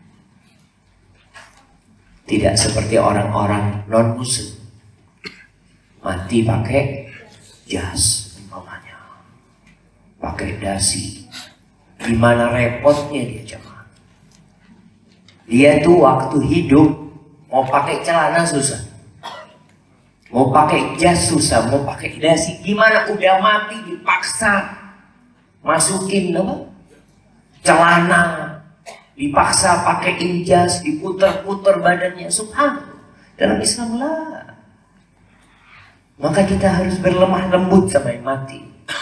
Tidak seperti orang-orang non-muslim. Mati pakai jas, umpamanya. Pakai dasi. Gimana repotnya dia jemaah. Dia tuh waktu hidup mau pakai celana susah. Mau pakai jas susah, mau pakai dasi. Gimana udah mati dipaksa masukin apa? Celana. Dipaksa pakai jas, diputer-puter badannya. Subhanallah. Dalam Islam lah. Maka kita harus berlemah lembut sama yang mati.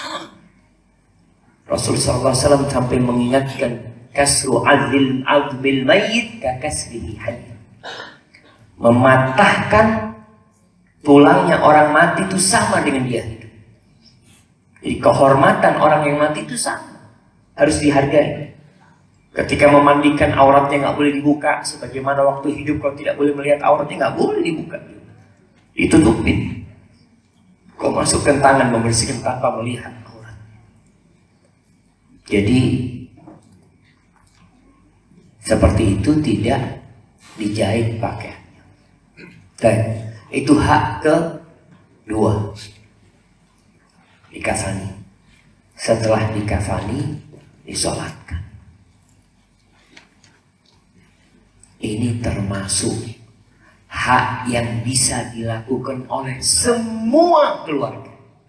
Rasulullah SAW sampai mengingatkan kasru azbil mayyit ka kasrihi hayy. Mematahkan tulangnya orang mati itu sama dengan dia hidup. Jadi kehormatan orang yang mati itu sama, harus dihargai. Ketika memandikan auratnya nggak boleh dibuka, sebagaimana waktu hidup kalau tidak boleh melihat auratnya nggak boleh dibuka, ditutupin. Kau masukkan tangan membersihkan tanpa melihat aurat. Jadi seperti itu tidak dijahit pakaiannya. Dan itu hak kedua. dikafani. Setelah dikafani, disolatkan. Ini termasuk hak yang bisa dilakukan oleh semua keluarga.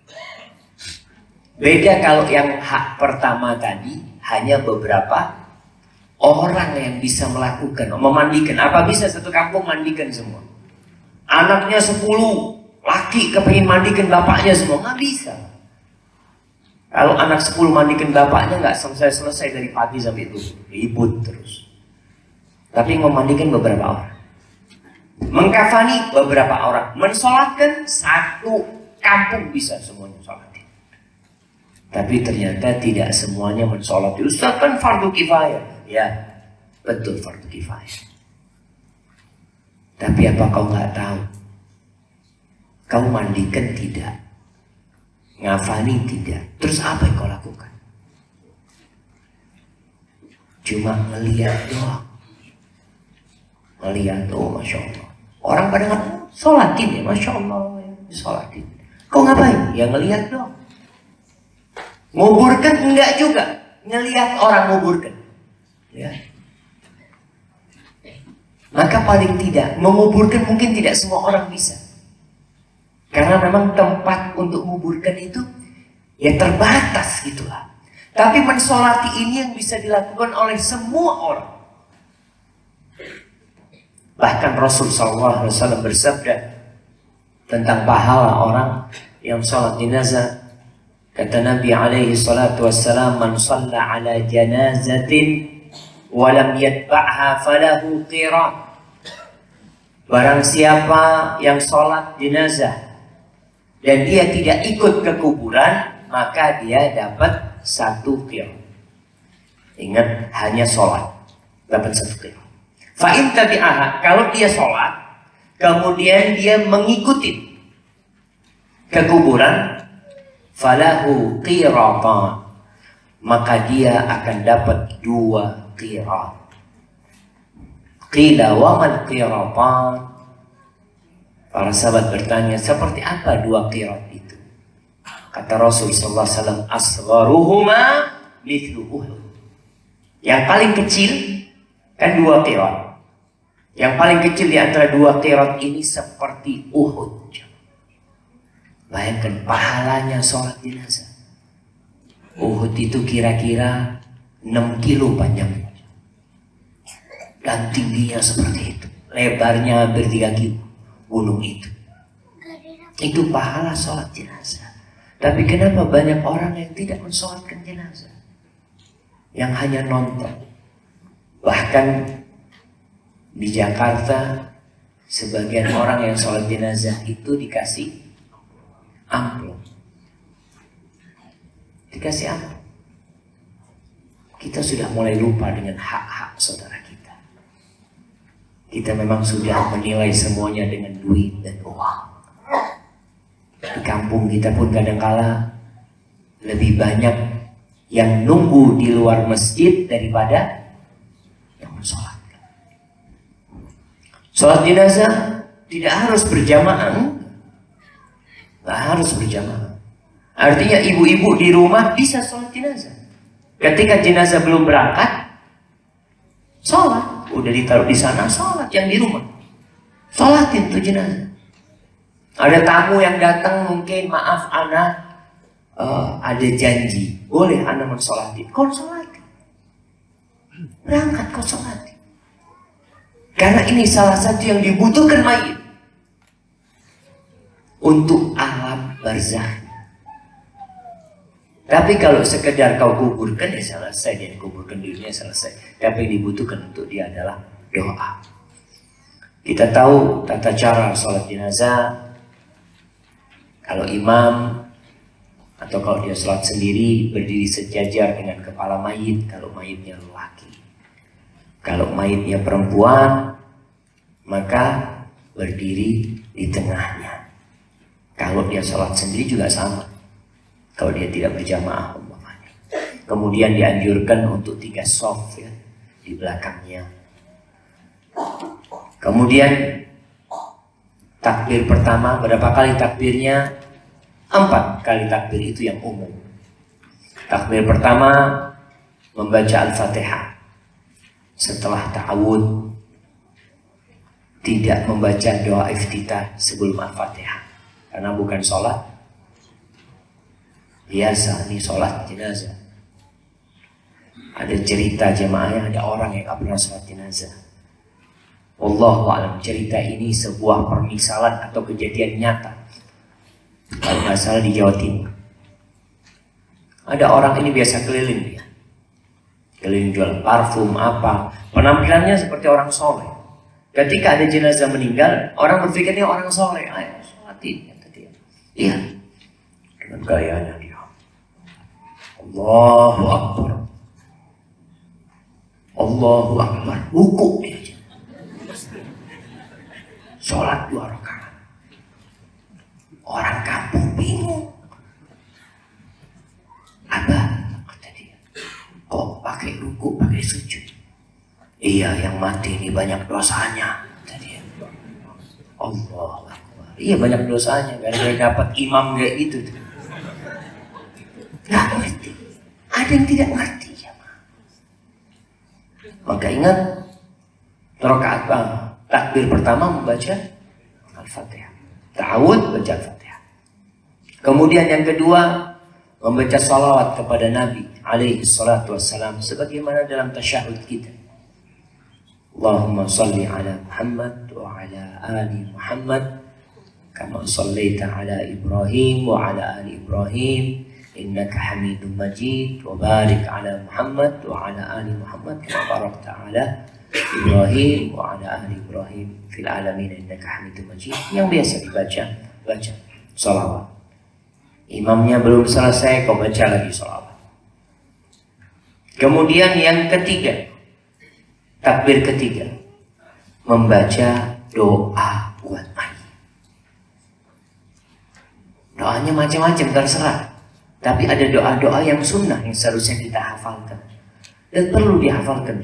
Beda kalau yang hak pertama tadi, hanya beberapa orang yang bisa melakukan, memandikan. Apa bisa satu kampung mandikan semua? Anaknya 10, laki kepingin mandikan bapaknya semua, nggak bisa. Kalau anak 10 mandikan bapaknya nggak selesai-selesai dari pagi sampai itu, ribut terus. Tapi memandikan beberapa orang, mengkafani beberapa orang, mensolatkan satu kampung bisa semuanya sholat. Tapi ternyata tidak semuanya mensolat. Ustaz kan fardu kifayah. Ya, betul fardu kifayah. Tapi apa kau nggak tahu? Kau mandikan tidak, ngafani tidak. Terus apa yang kau lakukan? Cuma ngeliat doang. Ngeliat, oh Masya Allah. Orang pada sholatin ya, Masya Allah. Sholatin. Kau ngapain? Ya ngeliat doang. Nguburkan enggak juga. Ngelihat orang nguburkan. Ya. Maka paling tidak, menguburkan mungkin tidak semua orang bisa. Karena memang tempat untuk menguburkan itu ya terbatas gitulah. Tapi mensolati ini yang bisa dilakukan oleh semua orang. Bahkan Rasul SAW bersabda tentang pahala orang yang sholat jenazah. Kata Nabi alaihi salatu wassalam, man shalla ala janazatin walam yatba'ha falahu qirat. Barang siapa yang sholat jenazah dan dia tidak ikut ke kuburan, maka dia dapat 1 qirat. Ingat, hanya sholat dapat 1 qirat. Fa in tabi'aha, kalau dia sholat kemudian dia mengikuti ke kuburan, falahu qiratan, maka dia akan dapat 2 qirat. Qila wa mal qiratan? Para sahabat bertanya, seperti apa 2 qirat itu? Kata Rasul sallallahu alaihi wasallam, asgharuhuma mithlu Uhud. Yang paling kecil kan 2 qirat. Yang paling kecil di antara 2 qirat ini seperti Uhud. Bayangkan pahalanya sholat jenazah. Uhud itu kira-kira 6 kilo panjangnya. Dan tingginya seperti itu. Lebarnya hampir 3 kilo. Gunung itu. Itu pahala sholat jenazah. Tapi kenapa banyak orang yang tidak mensolatkan jenazah? Yang hanya nonton. Bahkan di Jakarta, sebagian orang yang sholat jenazah itu dikasih amplop. Dikasih amplop. Kita sudah mulai lupa dengan hak-hak saudara kita. Kita memang sudah menilai semuanya dengan duit dan uang. Di kampung kita pun kadangkala lebih banyak yang nunggu di luar masjid daripada yang mensolat. Sholat jenazah tidak harus berjamaah. Nggak harus berjamaah. Artinya ibu-ibu di rumah bisa sholat jenazah. Ketika jenazah belum berangkat, sholat. Udah ditaruh di sana, sholat. Yang di rumah, sholatin tuh jenazah. Ada tamu yang datang, mungkin maaf anak ada janji, boleh anak mensolatin. Kau sholatin. Berangkat kau sholatin. Karena ini salah satu yang dibutuhkan mayit untuk alam barzah. Tapi kalau sekedar kau kuburkan ya selesai, dia kuburkan dirinya selesai. Tapi yang dibutuhkan untuk dia adalah doa. Kita tahu tata cara sholat jenazah. Kalau imam atau kalau dia sholat sendiri, berdiri sejajar dengan kepala mayit kalau mayitnya lelaki. Kalau mayitnya perempuan, maka berdiri di tengahnya. Kalau dia sholat sendiri juga sama. Kalau dia tidak berjamaah umpamanya. Kemudian dianjurkan untuk 3 shaf ya, di belakangnya. Kemudian takbir pertama, berapa kali takbirnya? 4 kali takbir itu yang umum. Takbir pertama membaca Al-Fatihah. Setelah ta'awud tidak membaca doa iftitah sebelum Al-Fatihah, karena bukan sholat biasa, ini sholat jenazah. Ada cerita jemaahnya, ada orang yang gak pernah sholat jenazah. Wallahu a'lam, cerita ini sebuah permisalan atau kejadian nyata, kalau nggak salah di Jawa Timur. Ada orang ini biasa keliling dia, keliling jual parfum apa, penampilannya seperti orang soleh. Ketika ada jenazah meninggal, orang berpikirnya orang soleh, ayo sholatin, kata dia. Iya, dengan gayanya dia, Allahu Akbar, Allahu Akbar, ruku dia aja. Sholat 2 rakaat. Orang kampung bingung. Abah, kata dia, kok pakai ruku, pakai sujud? Iya, yang mati ini banyak dosanya, kata dia. Allah Akbar. Iya, banyak dosanya, gara-gara dapat imam kayak gitu. Nggak ngerti. Ada yang tidak ngerti ya, maka ingat, rakaat takbir pertama membaca Al-Fatihah, ta'awud baca Al-Fatihah. Kemudian yang kedua membaca salawat kepada Nabi alaihi salatu wassalam, sebagaimana dalam tasyahud kita. Allahumma salli ala Muhammad wa ala ali Muhammad kama sallaita ala Ibrahim wa ala ali Ibrahim innaka Hamidum Majid, wa barik ala Muhammad wa ala ali Muhammad kama barakta ala Ibrahim wa ala ali Ibrahim fil alamin innaka Hamidum Majid. Yang biasa dibaca, baca salawat. Imamnya belum selesai, kau baca lagi salawat. Kemudian yang ketiga, takbir ketiga, membaca doa buat mayit. Doanya macam-macam, terserah. Tapi ada doa-doa yang sunnah yang seharusnya kita hafalkan. Dan perlu dihafalkan,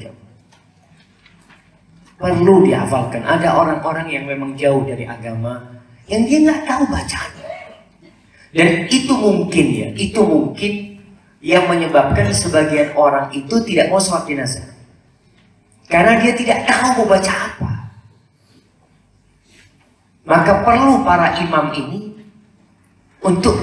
perlu dihafalkan. Ada orang-orang yang memang jauh dari agama, yang dia nggak tahu bacaan. Dan itu mungkin ya, itu mungkin yang menyebabkan sebagian orang itu tidak mau sholat jenazah. Karena dia tidak tahu mau baca apa. Maka perlu para imam ini untuk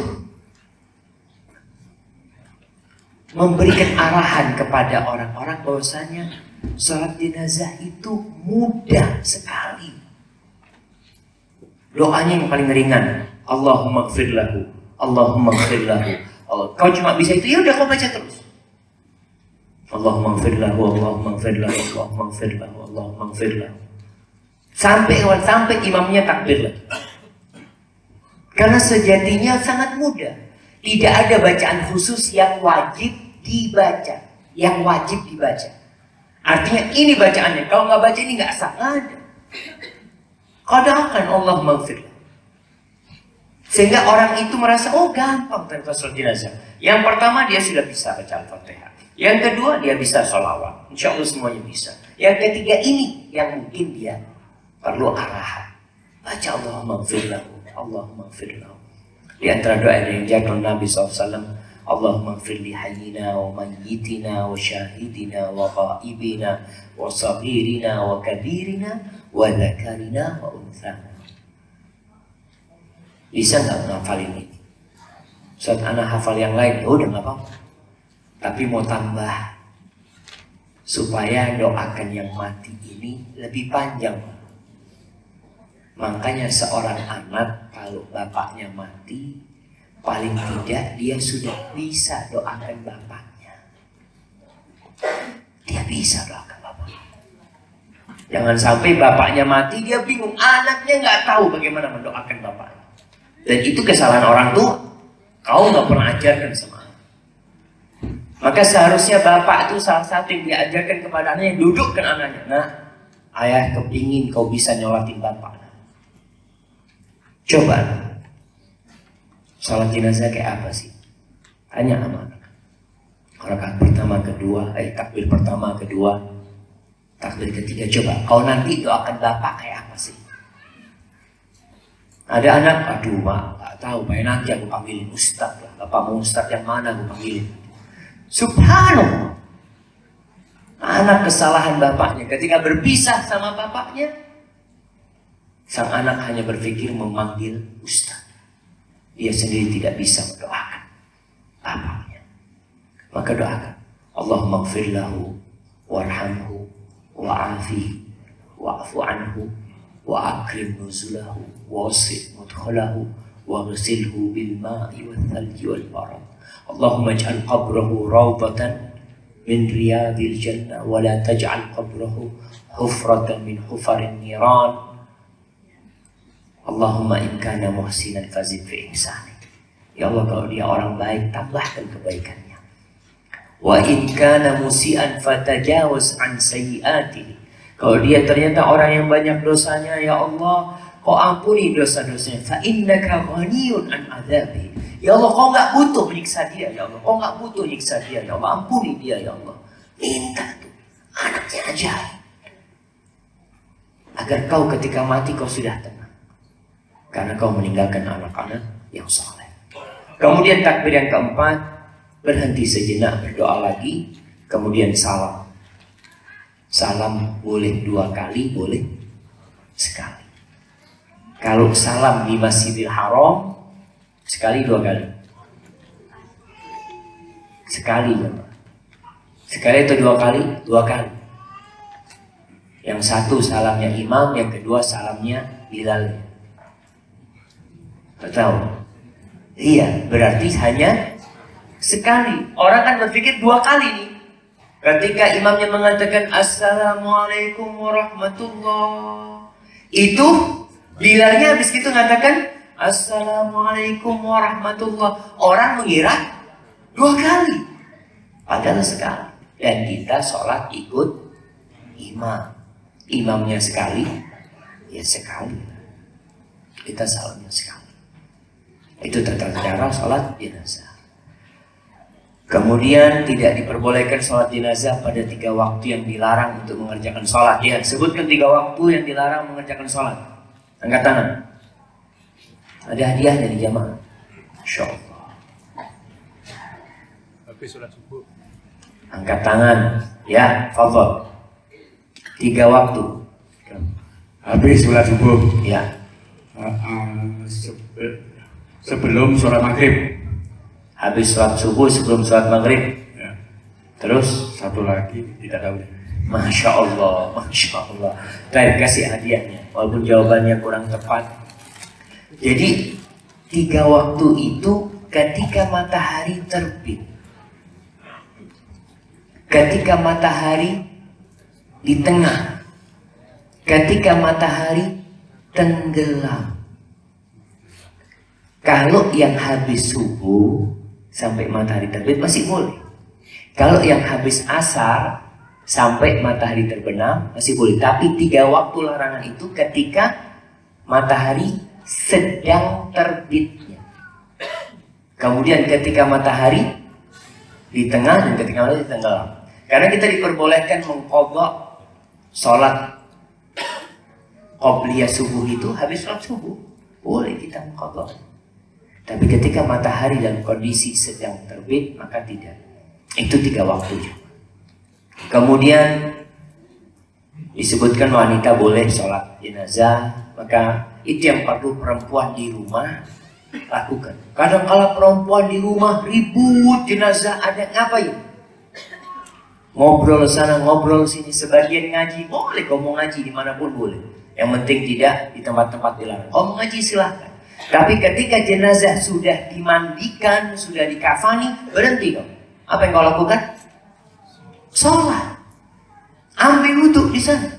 memberikan arahan kepada orang-orang bahwasanya sholat jenazah itu mudah sekali. Doanya yang paling ringan, Allahumma gfir lahu, Allahumma gfir lahu. Kau cuma bisa itu, ya udah kau baca terus. Allahumma gfir lahu, Allahumma gfir lahu, Allahumma gfir lahu, Allahumma gfir lahu. Sampai imamnya takbir lagi. Karena sejatinya sangat mudah. Tidak ada bacaan khusus yang wajib dibaca. Yang wajib dibaca. Artinya ini bacaannya. Kalau nggak baca ini nggak sah. Nggak ada. Katakan Allahumma gfir lahu. Sehingga orang itu merasa, oh gampang tanpa sholat jenazah. Yang pertama dia sudah bisa baca Al-Fatihah. Yang kedua dia bisa sholawat. Insya Allah semuanya bisa. Yang ketiga ini yang mungkin dia perlu arahan. Baca Allahumma gfir lahu, Allahumma gfir lahu. Di antara doa yang diajarkan Nabi SAW, Allahumma gfir li hayyina wa mayyitina wa syahidina wa ghaibina wa saghirina wa kabirina wa dzakarina wa unthana. Bisa nggak menghafalin ini? Saat anak hafal yang lain, ya udah nggak apa-apa. Tapi mau tambah supaya doakan yang mati ini lebih panjang. Makanya seorang anak kalau bapaknya mati, paling tidak dia sudah bisa doakan bapaknya. Dia bisa doakan bapaknya. Jangan sampai bapaknya mati, dia bingung, anaknya nggak tahu bagaimana mendoakan bapaknya. Dan itu kesalahan orang tua. Kau nggak pernah ajarkan sama anak. Maka seharusnya bapak itu salah satu yang diajarkan kepada anaknya, dudukkan anaknya. Nah, ayah kepingin kau bisa nyolatin bapak. Coba, sholat jenazah kayak apa sih? Tanya sama anak. Rakaat pertama, kedua, takbir pertama, kedua, takbir ketiga. Coba, kau nanti doakan bapak kayak apa sih? Ada anak, aduh mak, gak tahu, main nanti aku panggilin ustaz lah. Bapak mau ustaz yang mana aku panggilin. Subhanallah. Anak kesalahan bapaknya ketika berpisah sama bapaknya, sang anak hanya berpikir memanggil ustaz. Dia sendiri tidak bisa mendoakan bapaknya. Maka doakan, Allahumma ighfir lahu warhamhu wa'afihi wa'fu anhu wa akrim nuzulahu wasi' mudkhalahu wa ghsilhu bil ma'i wal thalji wal barad. Allahumma ij'al qabrahu rawdatan min riyadil jannah wa la taj'al qabrahu hufratan min hufarin niran. Allahumma in kana muhsinan fazid fi ihsani. Ya Allah, kalau dia orang baik, tambahkan kebaikannya. Wa in kana musian fatajawaz an sayyi'atihi. Kalau dia ternyata orang yang banyak dosanya, ya Allah, kau ampuni dosa-dosanya. Fa innaka ghaniyun an adzabi. Ya Allah, kau enggak butuh menyiksa dia, ya Allah. Kau enggak butuh menyiksa dia, ya Allah. Ampuni dia, ya Allah. Minta tuh. Anaknya ajaib. Agar kau ketika mati kau sudah tenang. Karena kau meninggalkan anak-anak yang saleh. Kemudian takbir yang keempat, berhenti sejenak, berdoa lagi, kemudian salam. Salam boleh 2 kali, boleh sekali. Kalau salam di Masjidil Haram, sekali 2 kali. Sekali ya Pak. Sekali itu 2 kali? 2 kali. Yang satu salamnya imam, yang kedua salamnya Bilal. Tahu? Iya, berarti hanya sekali. Orang kan berpikir 2 kali nih. Ketika imamnya mengatakan Assalamualaikum warahmatullah, itu Bilalnya habis itu mengatakan Assalamualaikum warahmatullah. Orang mengira 2 kali, padahal sekali. Dan kita sholat ikut imam. Imamnya sekali, ya sekali. Kita salamnya sekali. Itu tata cara sholat jenazah. Kemudian tidak diperbolehkan sholat jenazah pada 3 waktu yang dilarang untuk mengerjakan sholat. Ya, sebutkan 3 waktu yang dilarang mengerjakan sholat. Angkat tangan. Ada hadiah dari jamaah. Masya Allah. Habis sholat subuh. Angkat tangan. Ya, fadhol. 3 waktu. Habis sholat subuh. Ya. Sebelum sholat maghrib. Habis sholat subuh sebelum sholat maghrib. Ya. Terus Satu lagi tidak tahu. Masya Allah, Masya Allah. Baik, kasih hadiahnya. Walaupun jawabannya kurang tepat. Jadi 3 waktu itu ketika matahari terbit, ketika matahari di tengah, ketika matahari tenggelam. Kalau yang habis subuh sampai matahari terbit masih boleh. Kalau yang habis asar sampai matahari terbenam masih boleh. Tapi 3 waktu larangan itu ketika matahari sedang terbitnya. Kemudian ketika matahari di tengah dan ketika matahari tenggelam. Karena kita diperbolehkan mengqadha sholat qobliyah subuh itu habis sholat subuh. Boleh kita mengqadha. Tapi ketika matahari dalam kondisi sedang terbit, maka tidak. Itu 3 waktu juga. Kemudian disebutkan wanita boleh sholat jenazah. Maka itu yang perlu perempuan di rumah lakukan. Kadang-kala perempuan di rumah ribut jenazah, ada ngapain? Ngobrol sana, ngobrol sini. Sebagian ngaji, boleh kau mau ngaji dimanapun boleh. Yang penting tidak di tempat-tempat dilarang. Kau mau ngaji silahkan. Tapi ketika jenazah sudah dimandikan, sudah dikafani, berhenti kau. Apa yang kau lakukan? Sholat. Ambil wudhu di sana.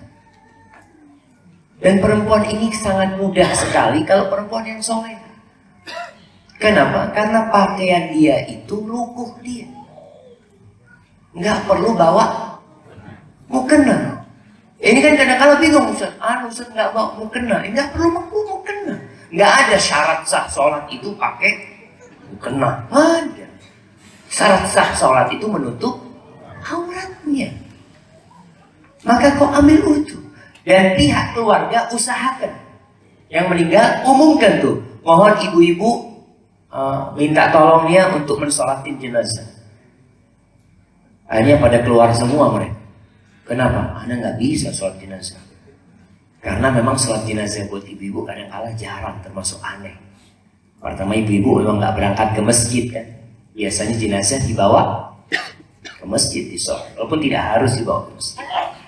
Dan perempuan ini sangat mudah sekali kalau perempuan yang soleh. Kenapa? Karena pakaian dia itu lukuh dia. Nggak perlu bawa mukena. Ini kan kadang-kadang bingung Ustaz. Ustaz nggak bawa mukena. Nggak perlu mukena. Nggak ada syarat sah sholat itu pakai mukena. Ada. Syarat sah sholat itu menutup auratnya. Maka kau ambil wudhu. Dan pihak keluarga usahakan yang meninggal, umumkan tuh. Mohon ibu-ibu minta tolong dia untuk mensolatin jenazah. Akhirnya pada keluar semua mereka. Kenapa? Anda nggak bisa sholat jenazah. Karena memang sholat jenazah buat ibu-ibu kadang-kala jarang, termasuk aneh. Pertama, ibu-ibu memang nggak berangkat ke masjid kan. Biasanya jenazah dibawa ke masjid disolat, walaupun tidak harus dibawa ke masjid.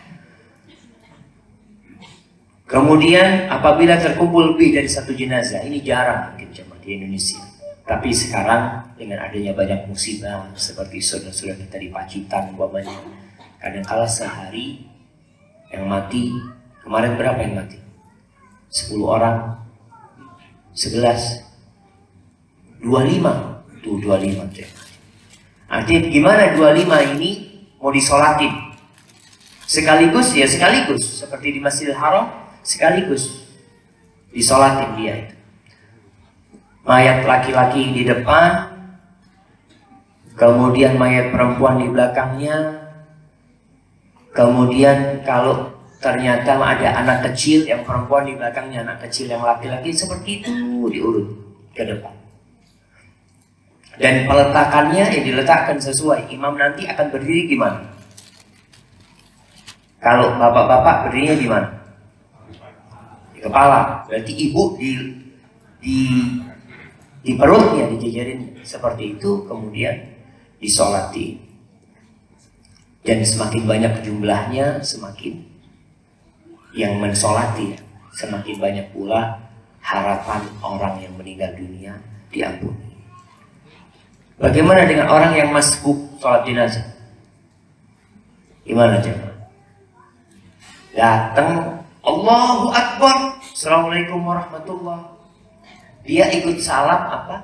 Kemudian apabila terkumpul lebih dari satu jenazah, ini jarang mungkin cuma di Indonesia. Tapi sekarang dengan adanya banyak musibah seperti saudara-saudara kita di Pacitan umpamanya, kadang-kala sehari yang mati, kemarin berapa yang mati? 10 orang, 11, 25, tuh 25 tuh. Artinya gimana 25 ini mau disolatin? Sekaligus ya sekaligus, seperti di Masjidil Haram, sekaligus disolatin dia itu. Mayat laki-laki di depan, kemudian mayat perempuan di belakangnya, kemudian kalau ternyata ada anak kecil yang perempuan di belakangnya, anak kecil yang laki-laki, seperti itu diurut ke depan. Dan peletakannya yang diletakkan sesuai. Imam nanti akan berdiri gimana? Kalau bapak-bapak berdirinya di mana? Di kepala. Berarti ibu di perutnya, dijajarinnya. Seperti itu kemudian disolati. Dan semakin banyak jumlahnya, semakin yang mensolati, semakin banyak pula harapan orang yang meninggal dunia diampuni. Bagaimana dengan orang yang masbuk sholat jenazah? Gimana coba? Datang, Allahu Akbar, Assalamualaikum warahmatullahi. Dia ikut salam apa?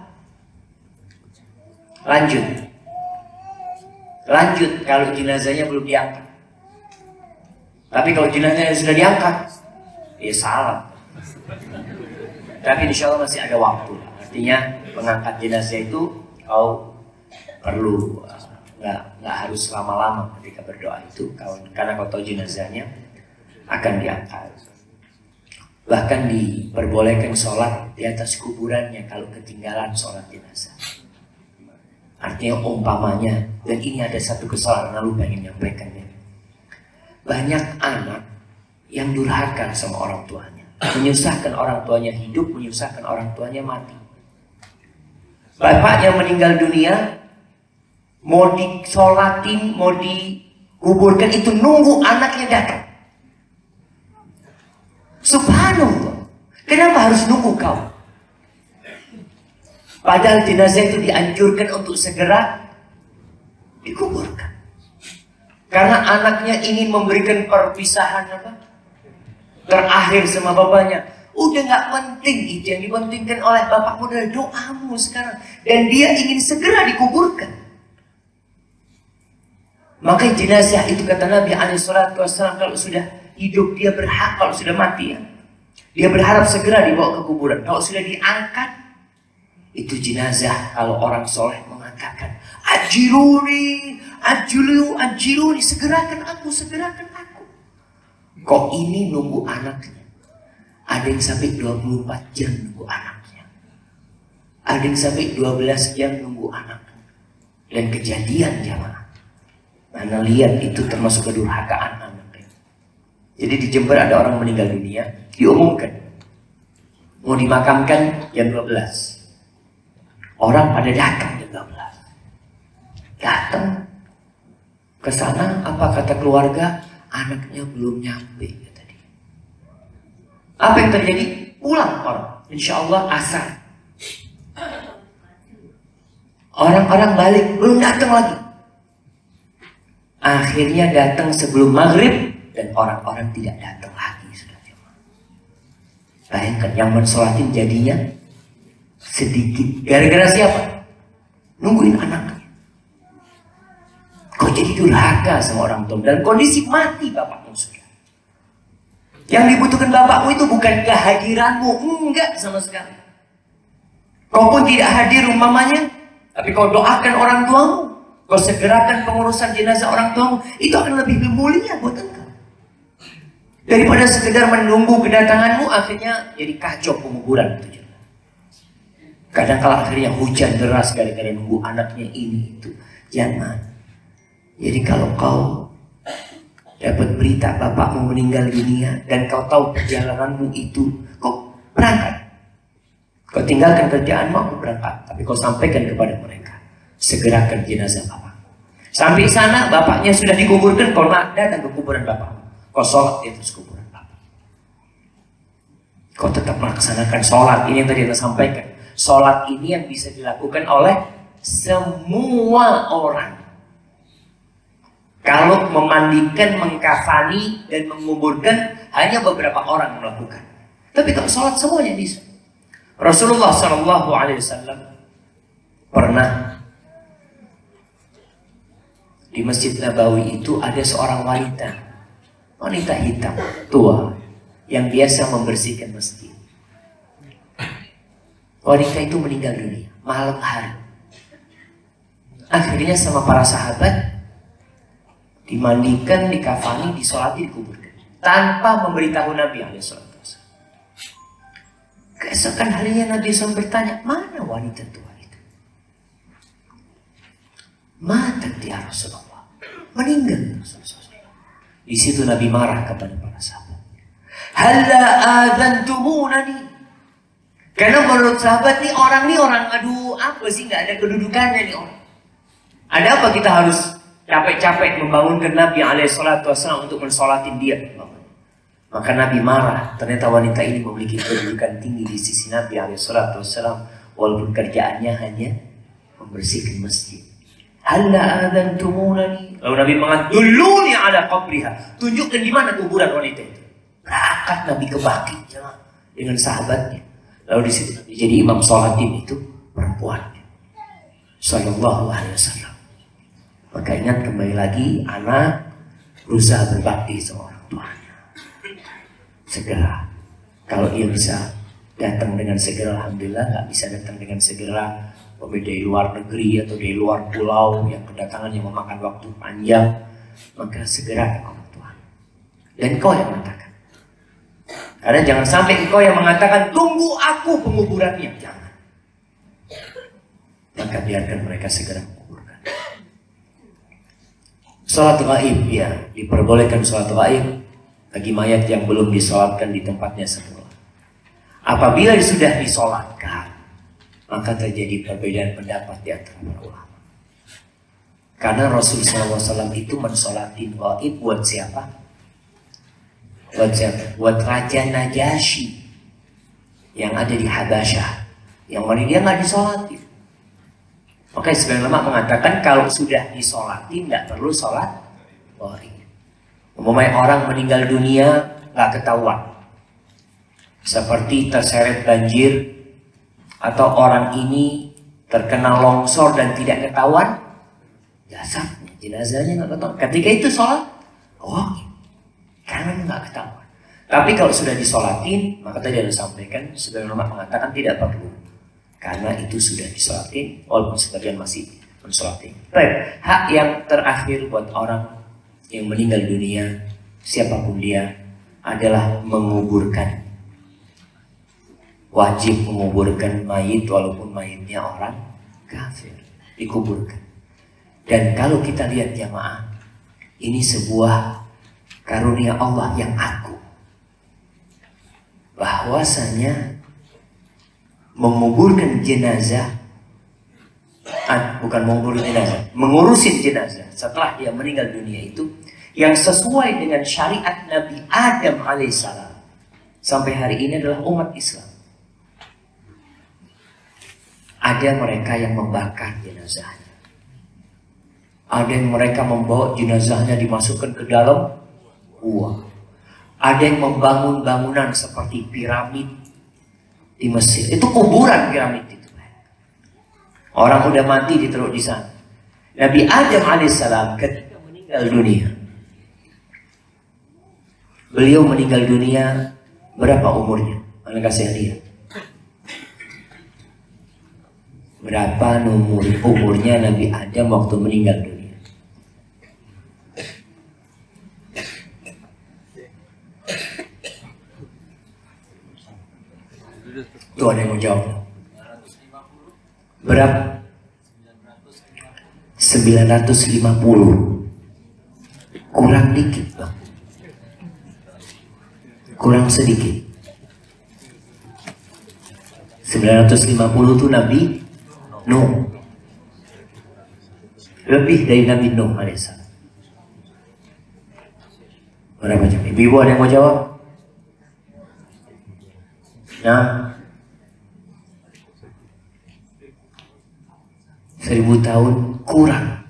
Lanjut kalau jenazahnya belum diangkat. Tapi kalau jenazahnya sudah diangkat, ya salam. Tapi insya Allah masih ada waktu. Artinya mengangkat jenazah itu kau perlu nggak harus lama-lama ketika berdoa itu, karena kau tahu jenazahnya akan diangkat. Bahkan diperbolehkan sholat di atas kuburannya kalau ketinggalan sholat jenazah. Artinya umpamanya, dan ini ada satu kesalahan lalu pengen nyampaikannya. Banyak anak yang durhaka sama orang tuanya, menyusahkan orang tuanya hidup, menyusahkan orang tuanya mati. Bapaknya meninggal dunia, mau disolatin, mau dikuburkan, itu nunggu anaknya datang. Subhanallah, kenapa harus nunggu kau? Padahal jenazah itu dianjurkan untuk segera dikuburkan. Karena anaknya ingin memberikan perpisahan terakhir sama bapaknya. Udah gak penting, itu yang dipentingkan oleh bapakmu adalah doamu sekarang. Dan dia ingin segera dikuburkan. Maka jenazah itu kata Nabi SAW, kalau sudah hidup dia berhak, kalau sudah mati ya, dia berharap segera dibawa ke kuburan. Kalau sudah diangkat, itu jenazah kalau orang soleh mengatakan, ajiluni, segerakan aku. Kok ini nunggu anaknya? Ada yang sampai 24 jam nunggu anaknya. Ada yang sampai 12 jam nunggu anaknya. Dan kejadian jamaah. Mana lihat itu termasuk kedurhakaan anaknya. Jadi di Jember ada orang meninggal dunia, diumumkan. Mau dimakamkan jam 12. Orang pada datang jam 12. Datang ke sana, apa kata keluarga? Anaknya belum nyampe. Apa yang terjadi? Pulang orang. Insya Allah asar. Orang-orang balik, belum datang lagi. Akhirnya datang sebelum maghrib dan orang-orang tidak datang lagi. Bayangkan yang mensolatin jadinya sedikit. Gara-gara siapa? Nungguin anaknya. Kau jadi durhaka sama orang tua dalam kondisi mati bapakmu sudah. Yang dibutuhkan bapakmu itu bukan kehadiranmu, enggak sama sekali. Kau pun tidak hadir umpamanya, tapi kau doakan orang tuamu, kau segerakan pengurusan jenazah orang tuamu, itu akan lebih mulia buat engkau. Daripada sekedar menunggu kedatanganmu, akhirnya jadi kacau penguburan itu. Kadang kala akhirnya hujan deras gara-gara nunggu anaknya ini itu. Jangan. Jadi kalau kau dapat berita bapakmu meninggal dunia dan kau tahu perjalananmu itu, kau berangkat. Kau tinggalkan kerjaanmu, aku berangkat. Tapi kau sampaikan kepada mereka, segerakan jenazah bapak. Sampai sana bapaknya sudah dikuburkan, kau datang ke kuburan bapak. Kau sholat di atas kuburan bapak. Kau tetap melaksanakan sholat. Ini yang tadi kita sampaikan. Sholat ini yang bisa dilakukan oleh semua orang. Kalau memandikan, mengkafani, dan menguburkan hanya beberapa orang yang melakukan. Tapi kalau sholat semuanya bisa. Rasulullah SAW pernah di Masjid Nabawi itu ada seorang wanita hitam tua yang biasa membersihkan masjid. Wanita itu meninggal dunia malam hari. Akhirnya sama para sahabat dimandikan, dikafani, disolati, dikuburkan tanpa memberitahu Nabi SAW. Keesokan harinya Nabi SAW bertanya, mana wanita tua itu? Mati dia Rasulullah, meninggal Rasulullah. Di situ Nabi marah kepada para sahabat. Halla adzantumunani. Karena menurut sahabat nih orang, aduh apa sih, nggak ada kedudukannya nih orang. Ada apa kita harus capek-capek membangunkan Nabi SAW untuk mensolatin dia? Maka Nabi marah. Ternyata wanita ini memiliki kedudukan tinggi di sisi Nabi SAW, walaupun kerjaannya hanya membersihkan masjid. Halla adzantumunani. Lalu Nabi mengatakan, dulluni ala qabriha. Tunjukkan di mana kuburan wanita itu. Berangkat Nabi ke Baqi dengan sahabatnya. Lalu di situ jadi imam sholatin itu perempuan. Sallallahu alaihi wasallam. Maka ingat kembali lagi, anak berusaha berbakti sama orang tuanya. Segera. Kalau ia bisa datang dengan segera, alhamdulillah. Nggak bisa datang dengan segera, dari luar negeri atau dari luar pulau yang kedatangannya memakan waktu panjang, maka segera ke orang tua. Dan kau yang mengatakan. Karena jangan sampai engkau yang mengatakan tunggu aku penguburannya, jangan. Maka biarkan mereka segera menguburkan. Salat gaib, ya, diperbolehkan salat gaib bagi mayat yang belum disolatkan di tempatnya semula. Apabila sudah disolatkan, maka terjadi perbedaan pendapat di antara para ulama. Karena Rasulullah SAW itu mensolatin gaib buat siapa? Buat siapa? Buat Raja Najasyi yang ada di Habasyah, yang mana dia nggak disolatin. Oke, sebagian ulama mengatakan kalau sudah disolatin tidak perlu sholat gaib. Umpamanya orang meninggal dunia nggak ketahuan, seperti terseret banjir atau orang ini terkena longsor dan tidak ketahuan jasadnya, jenazahnya nggak ketahuan. Ketika itu sholat karena nggak ketahuan. Tapi kalau sudah disolatin, maka tadi ada sampaikan, sebagian ulama mengatakan tidak perlu, karena itu sudah disolatin, walaupun sebagian masih mensolatin. Baik, hak yang terakhir buat orang yang meninggal dunia, siapapun dia, adalah menguburkan. Wajib menguburkan mayit walaupun mayitnya orang kafir, dikuburkan. Dan kalau kita lihat jamaah, ini sebuah karunia Allah yang agung, bahwasanya menguburkan jenazah, bukan menguburkan jenazah, mengurusin jenazah setelah dia meninggal dunia itu yang sesuai dengan syariat Nabi Adam alaihissalam sampai hari ini adalah umat Islam. Ada mereka yang membakar jenazahnya, ada yang mereka membawa jenazahnya dimasukkan ke dalam gua, ada yang membangun bangunan seperti piramid di Mesir. Itu kuburan piramid itu. Orang udah mati ditaruh di sana. Nabi Adam alaihissalam ketika meninggal dunia, beliau meninggal dunia berapa umurnya? Mana kasih lihat. Berapa umurnya Nabi Adam waktu meninggal dunia? mau jawab? Berapa? 950. Kurang dikit bang. Kurang sedikit. 950 itu Nabi Nuh. Lebih dari Nabi Nuh alaihissalam. Berapa jam? Ibu ada yang mau jawab? Nah, 1000 tahun kurang.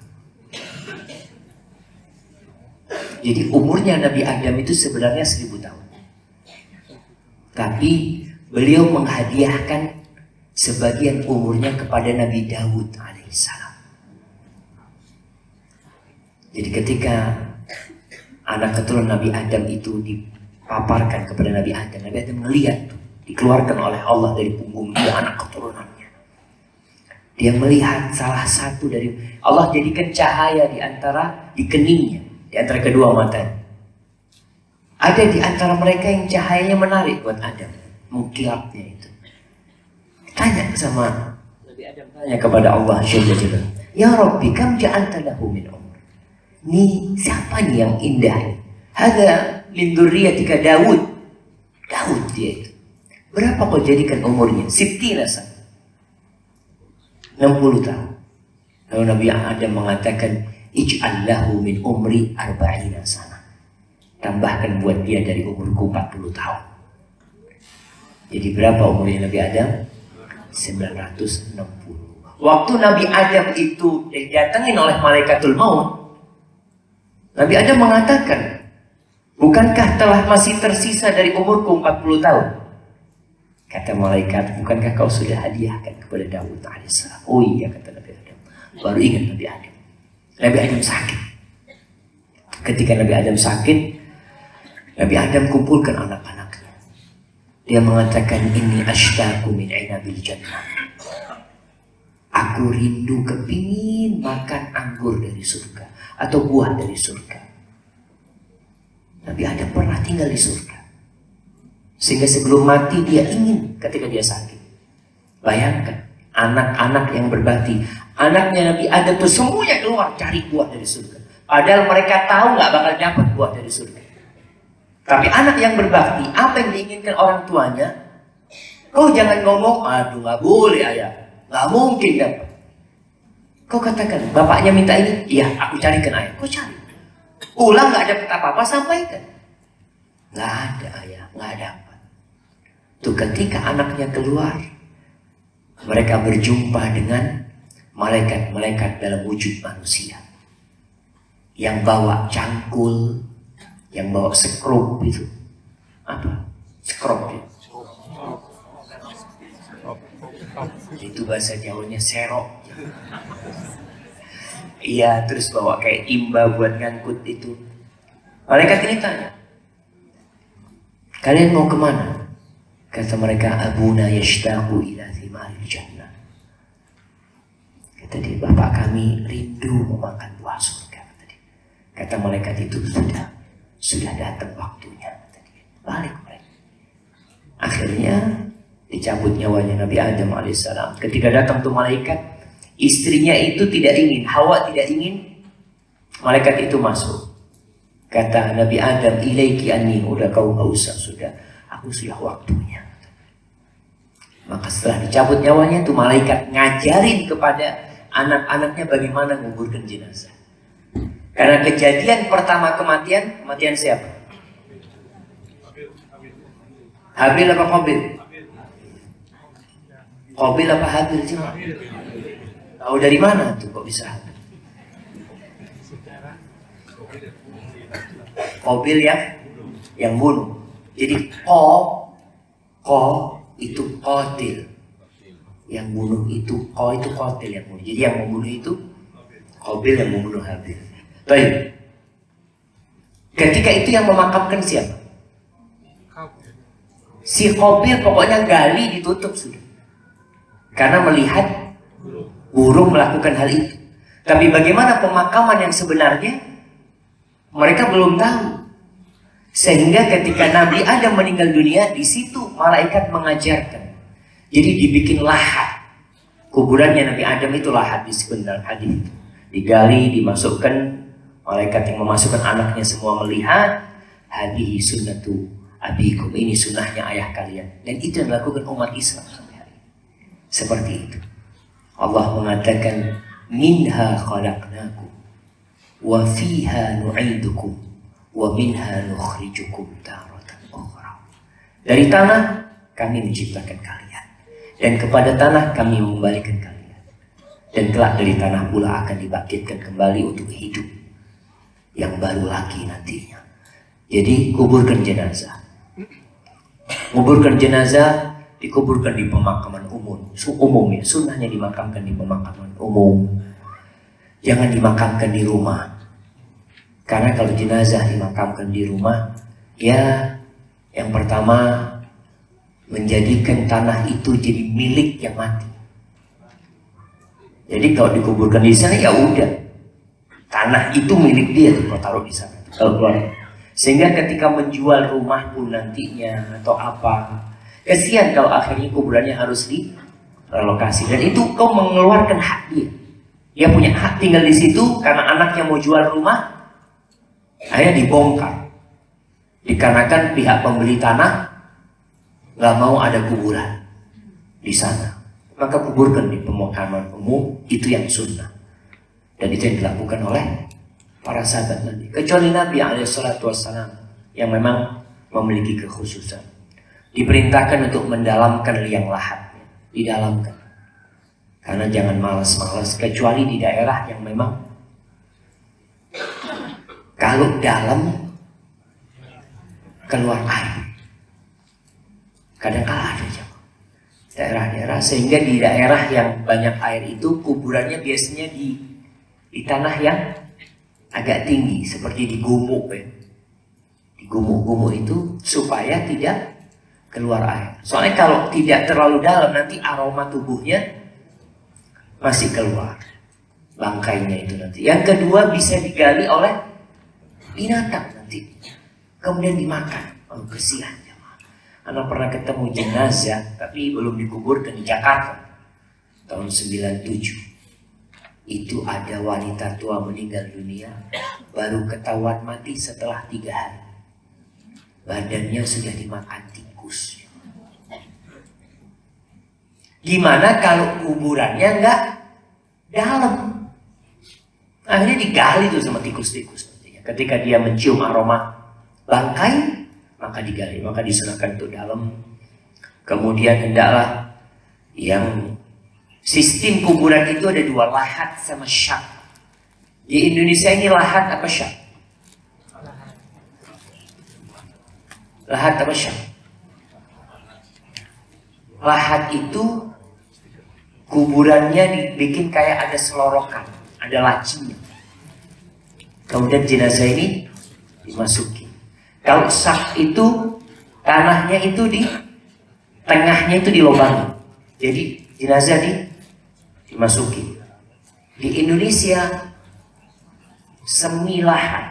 Jadi umurnya Nabi Adam itu sebenarnya 1000 tahun. Tapi beliau menghadiahkan sebagian umurnya kepada Nabi Daud alaihissalam. Jadi ketika anak keturunan Nabi Adam itu dipaparkan kepada Nabi Adam melihat tuh, dikeluarkan oleh Allah dari punggung dia anak keturunannya. Dia melihat salah satu dari Allah jadikan cahaya di keningnya, di antara kedua matanya. Ada di antara mereka yang cahayanya menarik buat Adam, mukilapnya itu. Tanya sama Nabi Adam, tanya kepada Allah Jalla Jalla, ya Rabbi, kam ja'alta lahu min umr. Ini siapa nih yang indah? Hada min dzurriyyatika Daud. Daud dia itu. Berapa kau jadikan umurnya? 60 tahun. Lalu Nabi Adam mengatakan, ij'al lahu min umri 40 sana. Tambahkan buat dia dari umurku 40 tahun. Jadi berapa umurnya Nabi Adam? 960. Waktu Nabi Adam itu didatangin oleh malaikatul maut, Nabi Adam mengatakan, bukankah telah masih tersisa dari umurku 40 tahun? Kata malaikat, bukankah kau sudah hadiahkan kepada Daud alaihissalam? Oh iya, kata Nabi Adam. Baru ingat Nabi Adam. Nabi Adam sakit. Ketika Nabi Adam sakit, Nabi Adam kumpulkan anak-anaknya. Dia mengatakan, ini ashtaqu min inabil jannah. Aku rindu kepingin makan anggur dari surga atau buah dari surga. Nabi Adam pernah tinggal di surga. Sehingga sebelum mati dia ingin ketika dia sakit. Bayangkan, anak-anak yang berbakti. Anaknya Nabi Adam itu semuanya keluar cari buah dari surga. Padahal mereka tahu nggak bakal dapat buah dari surga. Tapi anak yang berbakti, apa yang diinginkan orang tuanya? Kau jangan ngomong, aduh nggak boleh ayah. Nggak mungkin dapat. Kau katakan, bapaknya minta ini, iya aku carikan ayah. Kau cari. Ulang nggak dapat apa-apa, sampaikan. Nggak ada ayah, nggak dapat. Tuh ketika anaknya keluar, mereka berjumpa dengan malaikat-malaikat dalam wujud manusia. Yang bawa cangkul, yang bawa sekrup itu. Apa? Sekrup itu. Itu bahasa Jawanya serok. Iya, terus bawa kayak timba buat ngangkut itu. Malaikat ini tanya, kalian mau kemana? Kata mereka, abuna yashtaqu ila thimaril jannah. Kata dia, bapak kami rindu memakan buah surga. Kata malaikat itu, sudah datang waktunya. Kata dia, balik mereka. Akhirnya dicabut nyawanya Nabi Adam alaihissalam. Ketika datang tuh malaikat, istrinya itu tidak ingin, Hawa tidak ingin malaikat itu masuk. Kata Nabi Adam, ilaiki anni, udah kau gak usah, sudah, aku sudah waktunya. Maka setelah dicabut nyawanya tuh malaikat ngajarin kepada anak-anaknya bagaimana menguburkan jenazah. Karena kejadian pertama kematian siapa? Habil apa Qabil? Qabil apa Habil sih? Tahu dari mana tuh kok bisa Habil? Qabil yang bunuh. Jadi Qa itu qatil. Yang bunuh itu Qa itu qatil yang bunuh. Jadi yang membunuh itu Qabil yang membunuh Habil. Baik. Ketika itu yang memakamkan siapa? Si Qabil pokoknya gali ditutup sudah. Karena melihat burung melakukan hal itu. Tapi bagaimana pemakaman yang sebenarnya? Mereka belum tahu. Sehingga ketika Nabi Adam meninggal dunia, di situ malaikat mengajarkan. Jadi dibikin lahat. Kuburannya Nabi Adam itu lahat disebut dalam hadis. Digali, dimasukkan, malaikat yang memasukkan anaknya semua melihat, hadhihi sunnatu abikum, ini sunnahnya ayah kalian. Dan itu yang dilakukan umat Islam sampai hari ini. Seperti itu. Allah mengatakan, minha khalaqnakum wa fiha nu'idukum wa minha nukhrijukum taratan ukhra. Dari tanah kami menciptakan kalian, dan kepada tanah kami mengembalikan kalian, dan kelak dari tanah pula akan dibangkitkan kembali untuk hidup yang baru lagi nantinya. Jadi kuburkan jenazah. Kuburkan jenazah, dikuburkan di pemakaman umum ya. Sunnahnya dimakamkan di pemakaman umum. Jangan dimakamkan di rumah. Karena kalau jenazah dimakamkan di rumah, ya yang pertama menjadikan tanah itu jadi milik yang mati. Jadi kalau dikuburkan di sana ya udah, tanah itu milik dia kalau taruh di sana. Kalau keluar. Sehingga ketika menjual rumah pun nantinya atau apa, kesian kalau akhirnya kuburannya harus direlokasi. Dan itu kau mengeluarkan hak dia. Dia punya hak tinggal di situ karena anaknya mau jual rumah, akhirnya dibongkar. Dikarenakan pihak pembeli tanah nggak mau ada kuburan di sana, maka kuburkan di pemakaman umum, itu yang sunnah. Dan itu yang dilakukan oleh para sahabat Nabi. Kecuali Nabi SAW yang memang memiliki kekhususan, diperintahkan untuk mendalamkan liang lahatnya, didalamkan. Karena jangan malas-malas, kecuali di daerah yang memang kalau dalam keluar air. Kadang-kala ada daerah-daerah, sehingga di daerah yang banyak air itu kuburannya biasanya di tanah yang agak tinggi, seperti di gumuk ya. Di gumuk-gumuk itu supaya tidak keluar air. Soalnya kalau tidak terlalu dalam nanti aroma tubuhnya masih keluar, bangkainya itu nanti. Yang kedua bisa digali oleh binatang nanti, kemudian dimakan. Oh kesian jemaah. Anak pernah ketemu jenazah tapi belum dikuburkan di Jakarta tahun 97. Itu ada wanita tua meninggal dunia, baru ketahuan mati setelah 3 hari. Badannya sudah dimakan tikus. Gimana kalau kuburannya nggak dalam? Akhirnya digali tuh sama tikus-tikus. Ketika dia mencium aroma bangkai, maka digali, maka diserahkan untuk dalam. Kemudian hendaklah yang sistem kuburan itu ada 2, lahat sama syak. Di Indonesia ini lahat apa syak? Lahat apa syak? Lahat itu kuburannya dibikin kayak ada selorokan, ada lacinya. Kemudian jenazah ini dimasuki. Kalau syak itu tanahnya itu di tengahnya itu dilobangi. Jadi jenazah dimasuki. Di Indonesia semi lahat.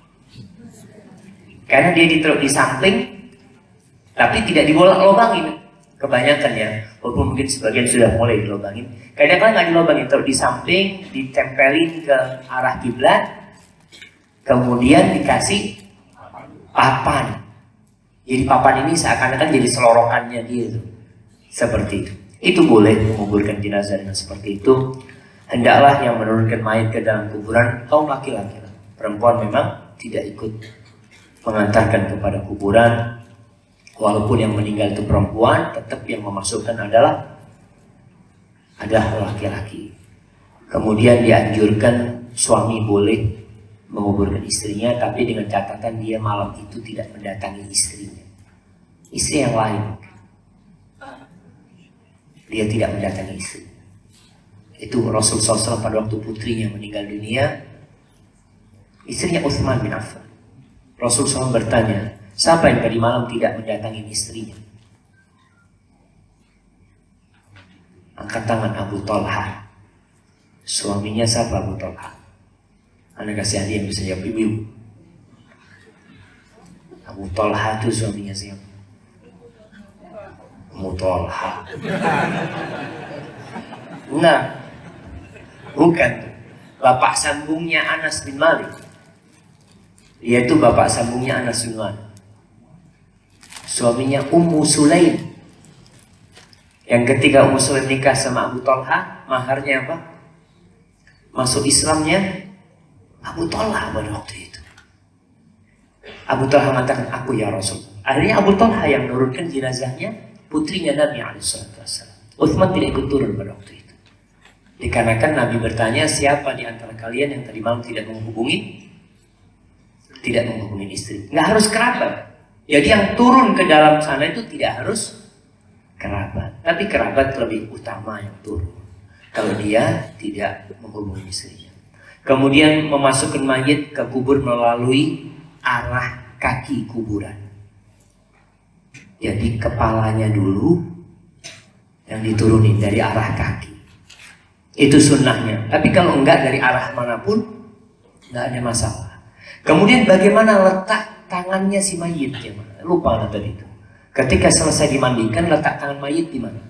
Karena dia ditaruh di samping, tapi tidak dibolak-lobangin. Kebanyakan ya, walaupun mungkin sebagian sudah mulai dilobangin. Kadang-kadang nggak dilobangin, taruh di samping, ditempelin ke arah kiblat, kemudian dikasih papan. Jadi papan ini seakan-akan jadi selorokannya dia tuh. Seperti itu. Itu boleh menguburkan jenazah dengan seperti itu. Hendaklah yang menurunkan mayat ke dalam kuburan kaum laki-laki. Perempuan memang tidak ikut mengantarkan kepada kuburan. Walaupun yang meninggal itu perempuan, tetap yang memasukkan adalah laki-laki. Kemudian dianjurkan suami boleh menguburkan istrinya, tapi dengan catatan dia malam itu tidak mendatangi istrinya. Istri yang lain, dia tidak mendatangi istri. Itu Rasulullah SAW pada waktu putrinya meninggal dunia, istrinya Utsman bin Affan. Rasulullah SAW bertanya, siapa yang tadi malam tidak mendatangi istrinya? Angkat tangan Abu Talha. Suaminya siapa Abu Talha? Anda kasih hadiah yang bisa jawab ibu. Abu Talha itu suaminya siapa? Mutolha. Nah, bukan. Bapak sambungnya Anas bin Malik, yaitu bapak sambungnya Anas bin Malik, suaminya Ummu Sulaim, yang ketika Ummu Sulaim nikah sama Abu Talha, maharnya apa? Masuk Islamnya Abu Talha pada waktu itu. Abu Talha mengatakan, aku ya Rasul. Akhirnya Abu Talha yang menurunkan jenazahnya putrinya Nabi SAW. Uthman tidak ikut turun pada waktu itu. Dikarenakan Nabi bertanya, siapa di antara kalian yang tadi malam tidak menghubungi istri? Nggak harus kerabat. Jadi yang turun ke dalam sana itu tidak harus kerabat, tapi kerabat lebih utama yang turun kalau dia tidak menghubungi istrinya. Kemudian memasukkan mayit ke kubur melalui arah kaki kuburan. Jadi kepalanya dulu yang diturunin dari arah kaki. Itu sunnahnya. Tapi kalau enggak dari arah manapun, enggak ada masalah. Kemudian bagaimana letak tangannya si mayit? Lupa tadi itu. Ketika selesai dimandikan, letak tangan mayit di mana?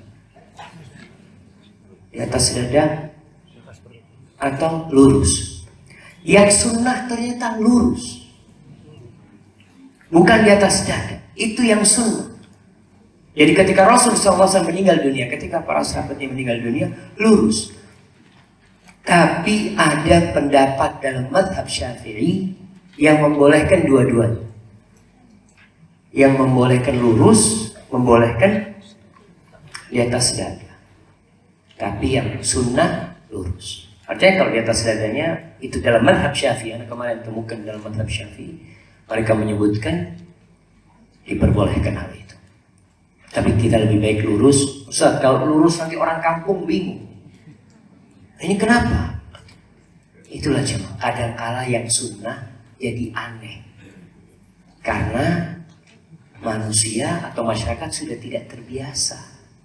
Di atas dada atau lurus? Yang sunnah ternyata lurus, bukan di atas dada. Itu yang sunnah. Jadi ketika Rasulullah SAW meninggal dunia, ketika para sahabatnya meninggal dunia, lurus. Tapi ada pendapat dalam mazhab Syafi'i yang membolehkan dua-duanya. Yang membolehkan lurus, membolehkan di atas dada. Tapi yang sunnah lurus. Artinya kalau di atas dadanya, itu dalam mazhab Syafi'i. Yang kemarin temukan dalam mazhab Syafi'i, mereka menyebutkan diperbolehkan hal itu. Tapi kita lebih baik lurus. Ustaz, kalau lurus nanti orang kampung bingung. Ini kenapa? Itulah jemaah. Kadangkala yang sunnah jadi aneh. Karena manusia atau masyarakat sudah tidak terbiasa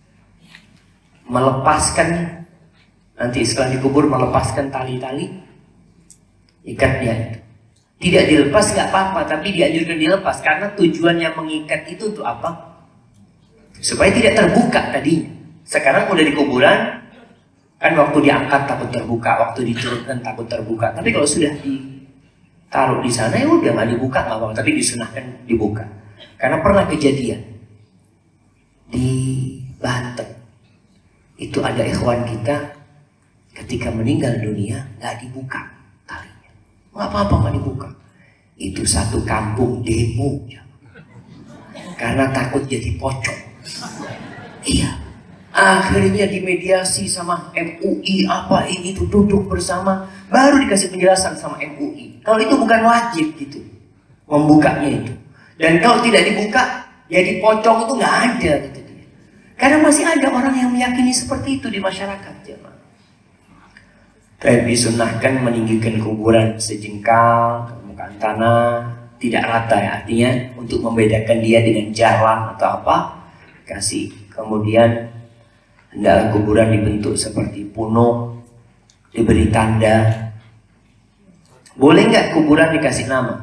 melepaskan, nanti setelah dikubur melepaskan tali-tali ikatnya itu. Tidak dilepas nggak apa-apa, tapi dianjurkan dilepas karena tujuannya mengikat itu untuk apa? Supaya tidak terbuka tadinya. Sekarang udah di kuburan, kan waktu diangkat takut terbuka, waktu diturunkan takut terbuka. Tapi kalau sudah ditaruh di sana ya udah nggak dibuka nggak apa-apa, tapi disunahkan dibuka. Karena pernah kejadian di Banten, itu ada ikhwan kita ketika meninggal dunia nggak dibuka talinya, nggak apa-apa nggak dibuka. Itu satu kampung demo karena takut jadi pocong. Iya. Akhirnya dimediasi sama MUI, apa ini tuh duduk bersama, baru dikasih penjelasan sama MUI. Kalau itu bukan wajib gitu, membukanya itu. Dan kalau tidak dibuka, jadi pocong itu nggak ada gitu dia. Karena masih ada orang yang meyakini seperti itu di masyarakat. Dan disunahkan meninggikan kuburan sejengkal permukaan tanah, tidak rata ya, artinya untuk membedakan dia dengan jalan atau apa, kasih. Kemudian hendaklah kuburan dibentuk seperti punuk, diberi tanda. Boleh nggak kuburan dikasih nama?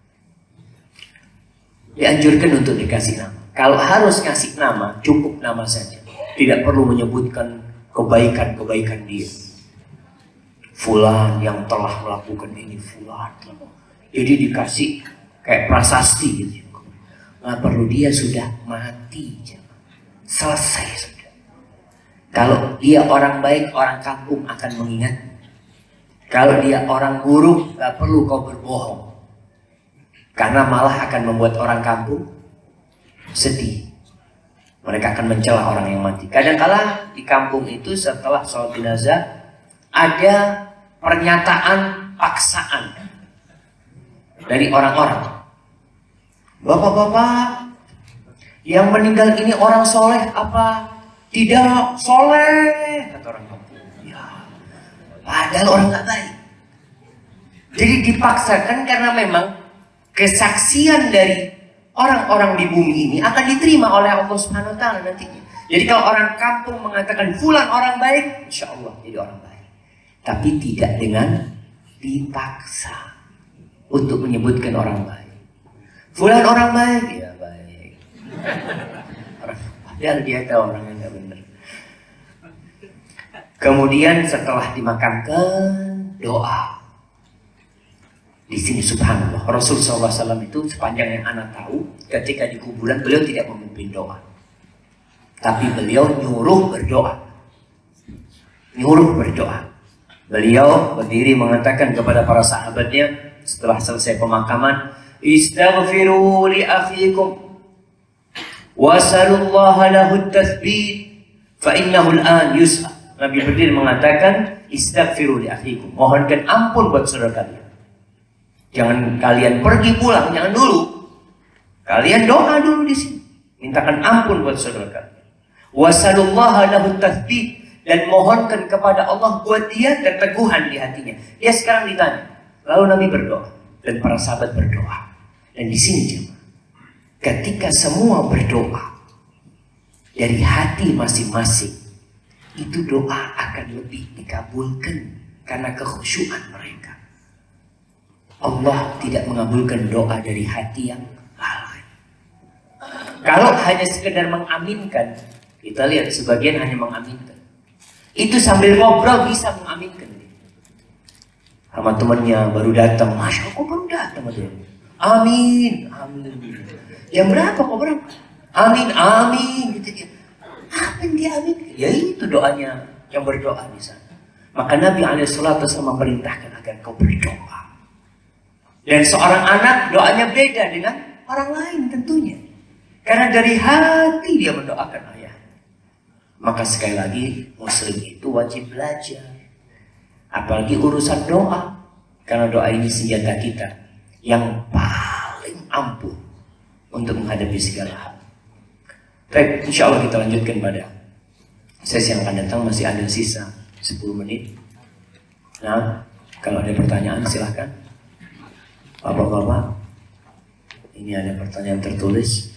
Dianjurkan untuk dikasih nama. Kalau harus ngasih nama, cukup nama saja. Tidak perlu menyebutkan kebaikan-kebaikan dia. Fulan yang telah melakukan ini, fulan. Jadi dikasih kayak prasasti gitu. Nggak perlu, dia sudah mati. Selesai sudah. Kalau dia orang baik, orang kampung akan mengingat. Kalau dia orang buruk, nggak perlu kau berbohong. Karena malah akan membuat orang kampung sedih. Mereka akan mencela orang yang mati. Kadang-kala di kampung itu setelah sholat jenazah ada pernyataan paksaan dari orang-orang. Bapak-bapak, yang meninggal ini orang soleh apa tidak soleh? Kata orang kampung. Ya, padahal orang nggak baik. Jadi dipaksakan karena memang kesaksian dari orang-orang di bumi ini akan diterima oleh Allah Subhanahu Wa Taala nantinya. Jadi kalau orang kampung mengatakan fulan orang baik, insya Allah jadi orang baik. Tapi tidak dengan dipaksa untuk menyebutkan orang baik. Fulan orang baik, ya baik. Padahal dia tahu orangnya nggak benar. Kemudian setelah dimakamkan, doa. Di sini subhanallah, Rasulullah SAW itu sepanjang yang anak tahu, ketika di kuburan beliau tidak memimpin doa. Tapi beliau nyuruh berdoa. Nyuruh berdoa. Beliau berdiri mengatakan kepada para sahabatnya setelah selesai pemakaman, istaghfiru li akhikum wasalullaha lahu tathbit fa innahu al-an yus'al. Nabi berdiri mengatakan, istaghfiru li akhikum, mohonkan ampun buat saudara kalian. Jangan kalian pergi pulang, jangan dulu. Kalian doa dulu di sini, mintakan ampun buat saudara kalian. Wasalullaha lahu tathbit, dan mohonkan kepada Allah buat dia keteguhan di hatinya. Dia sekarang ditanya, lalu Nabi berdoa dan para sahabat berdoa. Dan di sini jemaah, ketika semua berdoa dari hati masing-masing, itu doa akan lebih dikabulkan karena kekhusyuan mereka. Allah tidak mengabulkan doa dari hati yang lalai. Kalau hanya sekedar mengaminkan, kita lihat sebagian hanya mengaminkan. Itu sambil ngobrol bisa mengaminkan. Sama temannya baru datang, Masya Allah, kok baru datang? Amin, amin. Yang berapa kok berapa? Amin, amin. Gitu dia. Apa yang dia amin? Ya itu doanya yang berdoa di sana. Maka Nabi SAW memerintahkan agar kau berdoa. Dan seorang anak doanya beda dengan orang lain tentunya. Karena dari hati dia mendoakan ayah. Maka sekali lagi muslim itu wajib belajar. Apalagi urusan doa. Karena doa ini senjata kita yang paling ampuh untuk menghadapi segala hal. Baik, insya Allah kita lanjutkan pada sesi yang akan datang. Masih ada sisa 10 menit. Nah, kalau ada pertanyaan silahkan. Bapak-bapak, ini ada pertanyaan tertulis.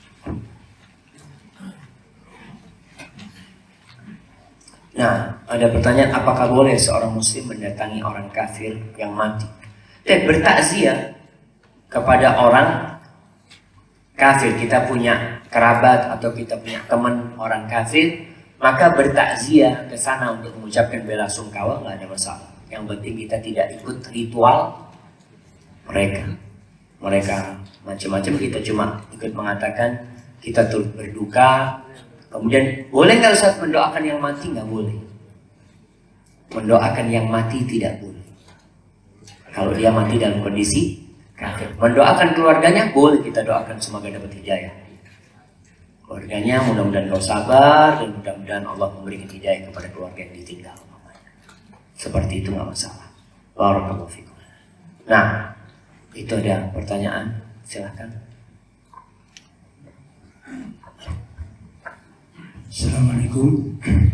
Nah, ada pertanyaan, apakah boleh seorang muslim mendatangi orang kafir yang mati dan bertakziah kepada orang kafir? Kita punya kerabat atau kita punya teman orang kafir, maka bertakziah ke sana untuk mengucapkan bela sungkawa, nggak ada masalah. Yang penting kita tidak ikut ritual mereka macam-macam, kita cuma ikut mengatakan kita turut berduka. Kemudian boleh nggak Ustaz mendoakan yang mati? Nggak boleh. Mendoakan yang mati tidak boleh. Kalau dia mati dalam kondisi kafir. Mendoakan keluarganya boleh, kita doakan semoga dapat hidayah. Keluarganya mudah-mudahan kau sabar dan mudah-mudahan Allah memberikan hidayah kepada keluarga yang ditinggal. Seperti itu nggak masalah. Barakallahu fikum. Nah, itu ada pertanyaan, silakan. Assalamualaikum.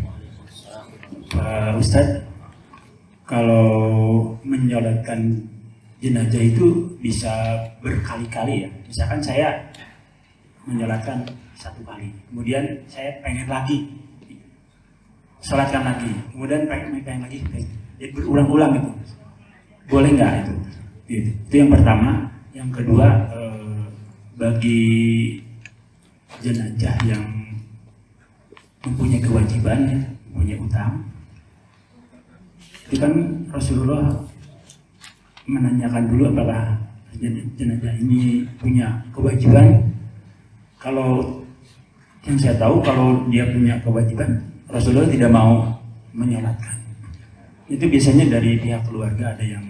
Ustadz, kalau menyolatkan jenazah itu bisa berkali-kali ya. Misalkan saya menyolatkan 1 kali, kemudian saya pengen lagi sholatkan lagi, kemudian pengen lagi, jadi berulang-ulang itu. Boleh nggak itu? Itu yang pertama. Yang kedua, bagi jenazah yang mempunyai kewajiban, ya, mempunyai utang, itu kan Rasulullah menanyakan dulu apakah jenazah ini punya kewajiban. Kalau yang saya tahu, kalau dia punya kewajiban, Rasulullah tidak mau menyolatkan. Itu biasanya dari pihak keluarga ada yang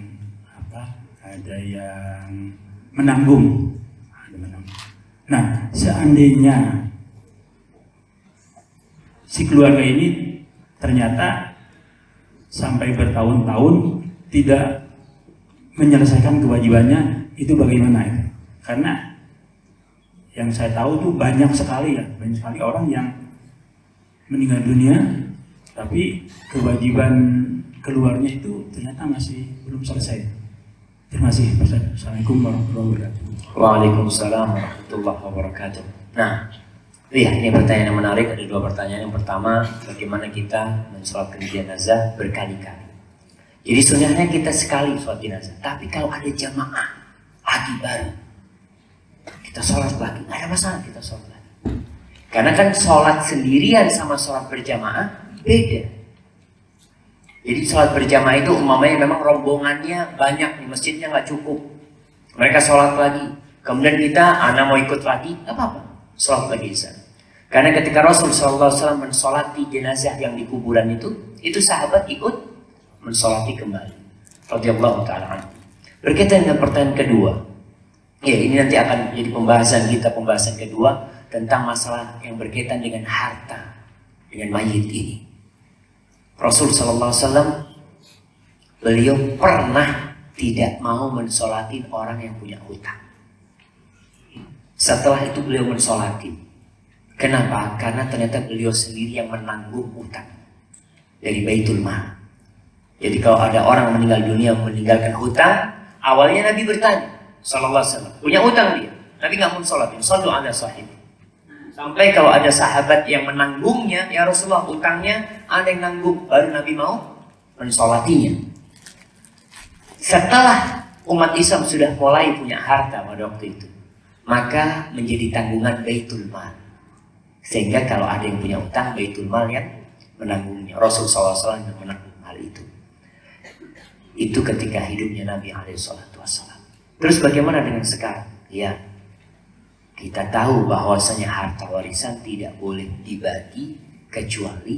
menanggung. Nah, seandainya si keluarga ini ternyata sampai bertahun-tahun tidak menyelesaikan kewajibannya, itu bagaimana ya? Karena yang saya tahu tuh banyak sekali orang yang meninggal dunia tapi kewajiban keluarnya itu ternyata masih belum selesai. Terima kasih. Assalamualaikum warahmatullahi wabarakatuh. Waalaikumsalam warahmatullahi wabarakatuh. Nah, iya, ini pertanyaan yang menarik. Ada 2 pertanyaan. Yang pertama, bagaimana kita mensolatkan jenazah berkali-kali. Jadi sunnahnya kita sekali sholat jenazah. Tapi kalau ada jamaah lagi baru, kita sholat lagi, nggak ada masalah kita sholat lagi. Karena kan sholat sendirian sama sholat berjamaah beda. Jadi sholat berjamaah itu umpamanya memang rombongannya banyak di masjidnya nggak cukup. Mereka sholat lagi. Kemudian kita, anak mau ikut lagi, nggak apa-apa. Sholat lagi di sana. Karena ketika Rasul SAW mensolati jenazah yang di kuburan itu sahabat ikut mensolati kembali. Radhiyallahu ta'ala anhu. Berkaitan dengan pertanyaan kedua. Ya, ini nanti akan jadi pembahasan kedua tentang masalah yang berkaitan dengan harta, dengan mayit ini. Rasul SAW, beliau pernah tidak mau mensolatin orang yang punya hutang. Setelah itu beliau mensolatin. Kenapa? Karena ternyata beliau sendiri yang menanggung hutang dari Baitul Mal. Jadi kalau ada orang meninggal dunia meninggalkan hutang, awalnya Nabi bertanya, Sallallahu Alaihi Wasallam, punya hutang dia, Nabi nggak mensolatin, sallu ala sahib. Sampai kalau ada sahabat yang menanggungnya, ya Rasulullah hutangnya ada yang nanggung, baru Nabi mau mensolatinya. Setelah umat Islam sudah mulai punya harta pada waktu itu, maka menjadi tanggungan Baitul Mal. Sehingga kalau ada yang punya hutang, Baitul Mal yang menanggungnya. Rasulullah SAW yang menanggung hal itu. Itu ketika hidupnya Nabi SAW. Terus bagaimana dengan sekarang? Ya, kita tahu bahwasanya harta warisan tidak boleh dibagi kecuali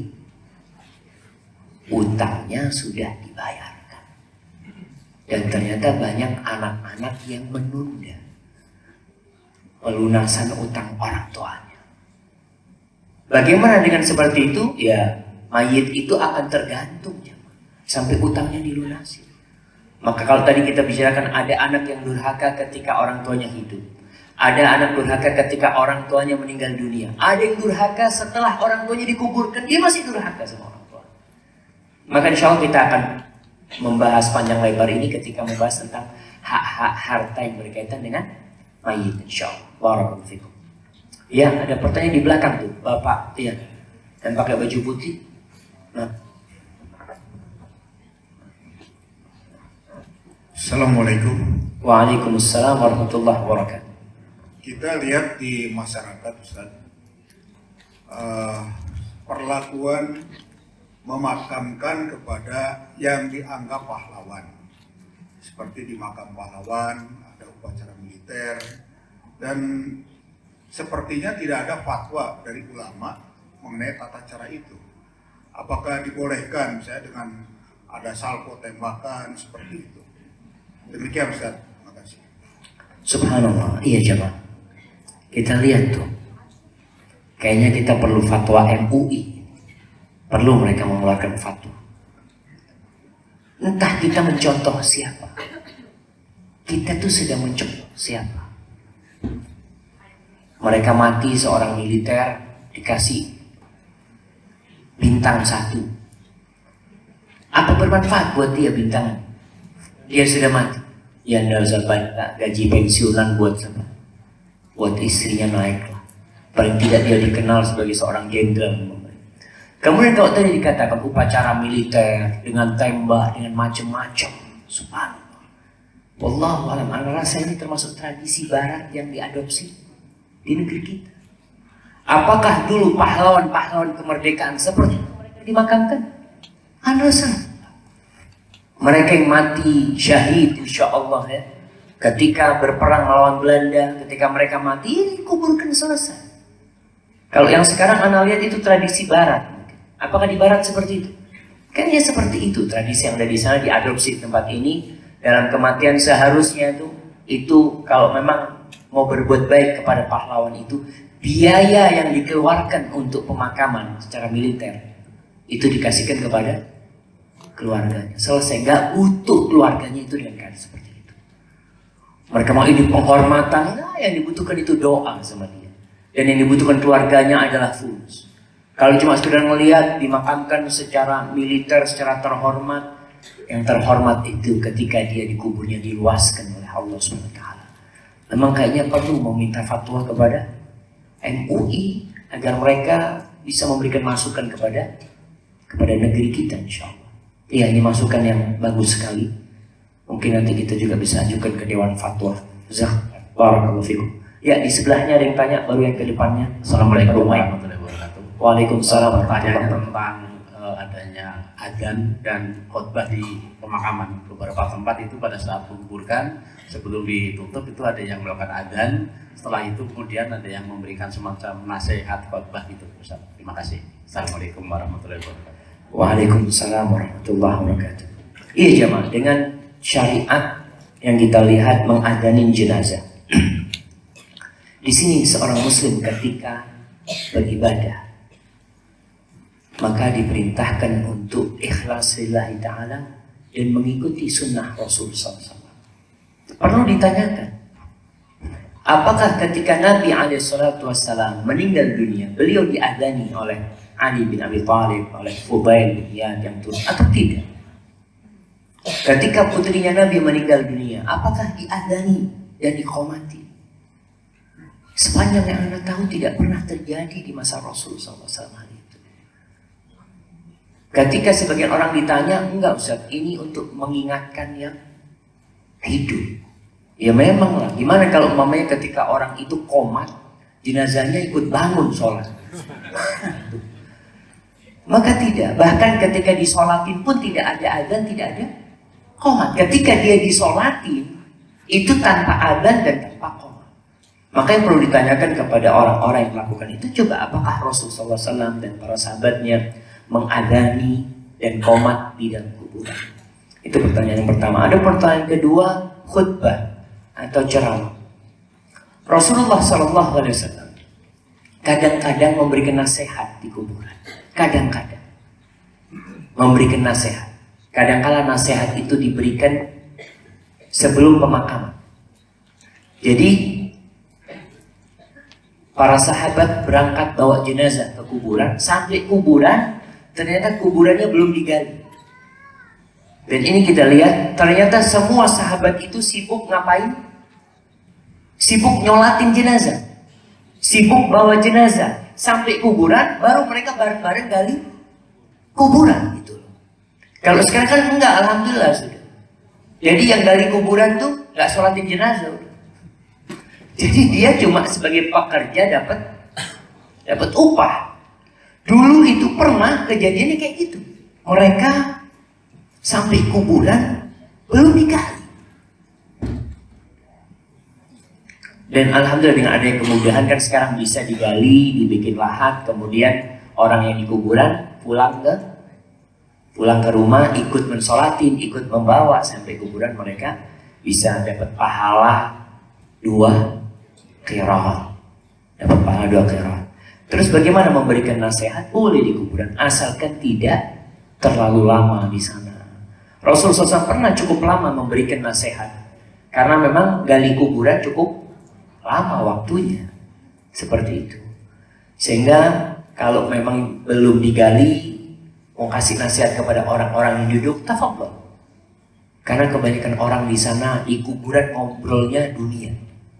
utangnya sudah dibayarkan. Dan ternyata banyak anak-anak yang menunda pelunasan utang orang tuanya. Bagaimana dengan seperti itu? Ya, mayit itu akan tergantung sampai utangnya dilunasi. Maka kalau tadi kita bicarakan ada anak yang durhaka ketika orang tuanya hidup. Ada anak durhaka ketika orang tuanya meninggal dunia. Ada yang durhaka setelah orang tuanya dikuburkan, dia masih durhaka sama orang tua. Maka insya Allah kita akan membahas panjang lebar ini ketika membahas tentang hak-hak harta yang berkaitan dengan mayit, insya Allah. Barakallahu fikum. Ya, ada pertanyaan di belakang tuh, Bapak. Iya. Dan pakai baju putih. Nah. Assalamualaikum. Waalaikumsalam warahmatullahi wabarakatuh. Kita lihat di masyarakat, Ustaz, perlakuan memakamkan kepada yang dianggap pahlawan. Seperti di makam pahlawan, ada upacara militer, dan sepertinya tidak ada fatwa dari ulama mengenai tata cara itu. Apakah dibolehkan misalnya dengan ada salvo tembakan seperti itu? Demikian Ustaz. Terima kasih. Subhanallah. Iya jemaah. Kita lihat tuh. Kayaknya kita perlu fatwa MUI. Perlu mereka mengeluarkan fatwa. Entah kita mencontoh siapa. Kita tuh sedang mencontoh siapa. Mereka mati seorang militer dikasih bintang 1. Apa bermanfaat buat dia bintang? Dia sudah mati. Ya gaji pensiunan buat siapa? Buat istrinya naik lah. Paling tidak dia dikenal sebagai seorang jenderal. Kemudian kalau tadi dikatakan upacara militer dengan tembak dengan macam-macam, subhanallah. Wallahu a'lam. Ana rasa ini termasuk tradisi barat yang diadopsi di negeri kita. Apakah dulu pahlawan-pahlawan kemerdekaan seperti itu mereka dimakamkan? Ana rasa mereka yang mati syahid insya Allah ya, ketika berperang melawan Belanda, ketika mereka mati dikuburkan selesai. Kalau yang sekarang Anda lihat itu tradisi barat. Apakah di barat seperti itu? Kan ya seperti itu tradisi yang ada di sana diadopsi di tempat ini. Dalam kematian seharusnya itu kalau memang mau berbuat baik kepada pahlawan itu, biaya yang dikeluarkan untuk pemakaman secara militer itu dikasihkan kepada keluarganya. Selesai, nggak butuh keluarganya itu dengan cara seperti itu. Mereka mau ini penghormatan, nah yang dibutuhkan itu doa sama dia. Dan yang dibutuhkan keluarganya adalah fulus. Kalau cuma sekedar melihat dimakamkan secara militer, secara terhormat, yang terhormat itu ketika dia dikuburnya diluaskan oleh Allah SWT. Memang kayaknya perlu meminta fatwa kepada MUI agar mereka bisa memberikan masukan kepada negeri kita insya Allah. Iya, ini masukan yang bagus sekali. Mungkin nanti kita juga bisa ajukan ke Dewan Fatwa. Barakallahu fikum. Ya, di sebelahnya ada yang tanya, baru yang ke depannya. Assalamualaikum warahmatullahi wabarakatuh. Waalaikumsalam Pertanyaannya warahmatullahi tentang adanya adzan dan khutbah di pemakaman. Beberapa tempat itu pada saat menguburkan sebelum ditutup itu ada yang melakukan adzan. Setelah itu kemudian ada yang memberikan semacam nasihat khutbah gitu. Ustaz. Terima kasih. Assalamualaikum warahmatullahi wabarakatuh. Waalaikumsalam warahmatullahi wabarakatuh. Iya jemaah, dengan syariat yang kita lihat mengadanin jenazah. Di sini seorang muslim ketika beribadah maka diperintahkan untuk ikhlas lillahi ta'ala dan mengikuti sunnah Rasul SAW. Perlu ditanyakan, apakah ketika Nabi SAW meninggal dunia, beliau diadani oleh Ali bin Abi Thalib, oleh Fudail bin Iyad yang turun atau tidak? Ketika putrinya Nabi meninggal dunia, apakah diadani dan diqomati? Sepanjang yang Anda tahu tidak pernah terjadi di masa Rasul SAW itu. Ketika sebagian orang ditanya, enggak Ustaz, ini untuk mengingatkan yang hidup. Ya memang lah, gimana kalau umpamanya ketika orang itu komat, jenazahnya ikut bangun sholat. Maka tidak, bahkan ketika disolatin pun tidak ada adzan, tidak ada qomat. Ketika dia disolatin, itu tanpa adzan dan tanpa qomat. Maka yang perlu ditanyakan kepada orang-orang yang melakukan itu, coba apakah Rasulullah SAW dan para sahabatnya mengadani dan qomat di dalam kuburan? Itu pertanyaan yang pertama. Ada pertanyaan kedua, khutbah atau ceramah. Rasulullah SAW kadang-kadang memberikan nasihat di kuburan. Kadang-kadang memberikan nasihat. Kadang-kala nasihat itu diberikan sebelum pemakaman. Jadi para sahabat berangkat bawa jenazah ke kuburan. Sampai kuburan, ternyata kuburannya belum digali. Dan ini kita lihat, ternyata semua sahabat itu sibuk ngapain? Sibuk nyolatin jenazah, sibuk bawa jenazah. Sampai kuburan, baru mereka bareng-bareng gali kuburan gitu. Kalau sekarang kan enggak, alhamdulillah sudah. Jadi yang gali kuburan tuh nggak sholatin jenazah. Jadi dia cuma sebagai pekerja dapat upah. Dulu itu pernah kejadiannya kayak gitu. Mereka sampai kuburan belum digali. Dan alhamdulillah dengan adanya kemudahan kan sekarang bisa digali, dibikin lahat, kemudian orang yang di kuburan pulang ke rumah, ikut mensolatin, ikut membawa sampai kuburan, mereka bisa dapat pahala 2 qiraat. Dapat pahala 2 qiraat. Terus bagaimana memberikan nasihat? Boleh di kuburan, asalkan tidak terlalu lama di sana. Rasulullah SAW pernah cukup lama memberikan nasihat, karena memang gali kuburan cukup lama waktunya, seperti itu. Sehingga kalau memang belum digali, mau kasih nasihat kepada orang-orang yang duduk, tafadhol. Karena kebanyakan orang di sana di kuburan ngobrolnya dunia.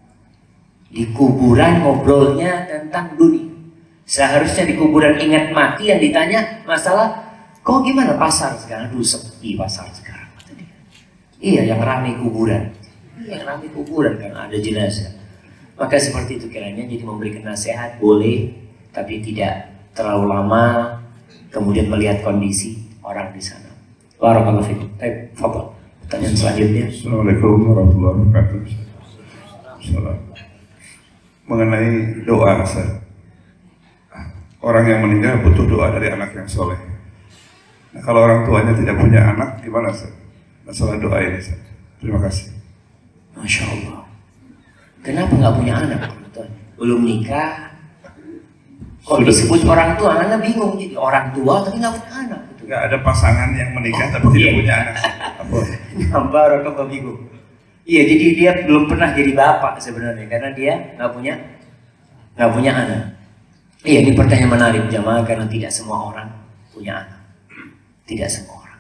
Di kuburan ngobrolnya tentang dunia. Seharusnya di kuburan ingat mati, yang ditanya masalah, kok gimana pasar sekarang? Aduh sepi pasar sekarang. Iya, yang ramai kuburan. Yang ramai kuburan karena ada jenazah. Maka seperti itu kiranya, jadi memberikan nasihat boleh, tapi tidak terlalu lama, kemudian melihat kondisi orang di sana. Barakallahu fikum. Baik, fadhal. Pertanyaan selanjutnya. Assalamualaikum warahmatullahi wabarakatuh. Salam. Mengenai doa, Ustaz. Orang yang meninggal butuh doa dari anak yang soleh. Nah, kalau orang tuanya tidak punya anak, gimana, Ustaz? Masalah doa ini, Ustaz. Terima kasih. Masya Allah. Kenapa nggak punya anak? Belum nikah. Kalau disebut orang tua, anaknya bingung. Jadi orang tua tapi nggak punya anak. Nggak ada pasangan yang menikah tapi tidak punya anak. Barakallahu fikum. Iya, jadi dia belum pernah jadi bapak sebenarnya karena dia nggak punya anak. Iya, ini pertanyaan menarik jamaah, karena tidak semua orang punya anak. Tidak semua orang.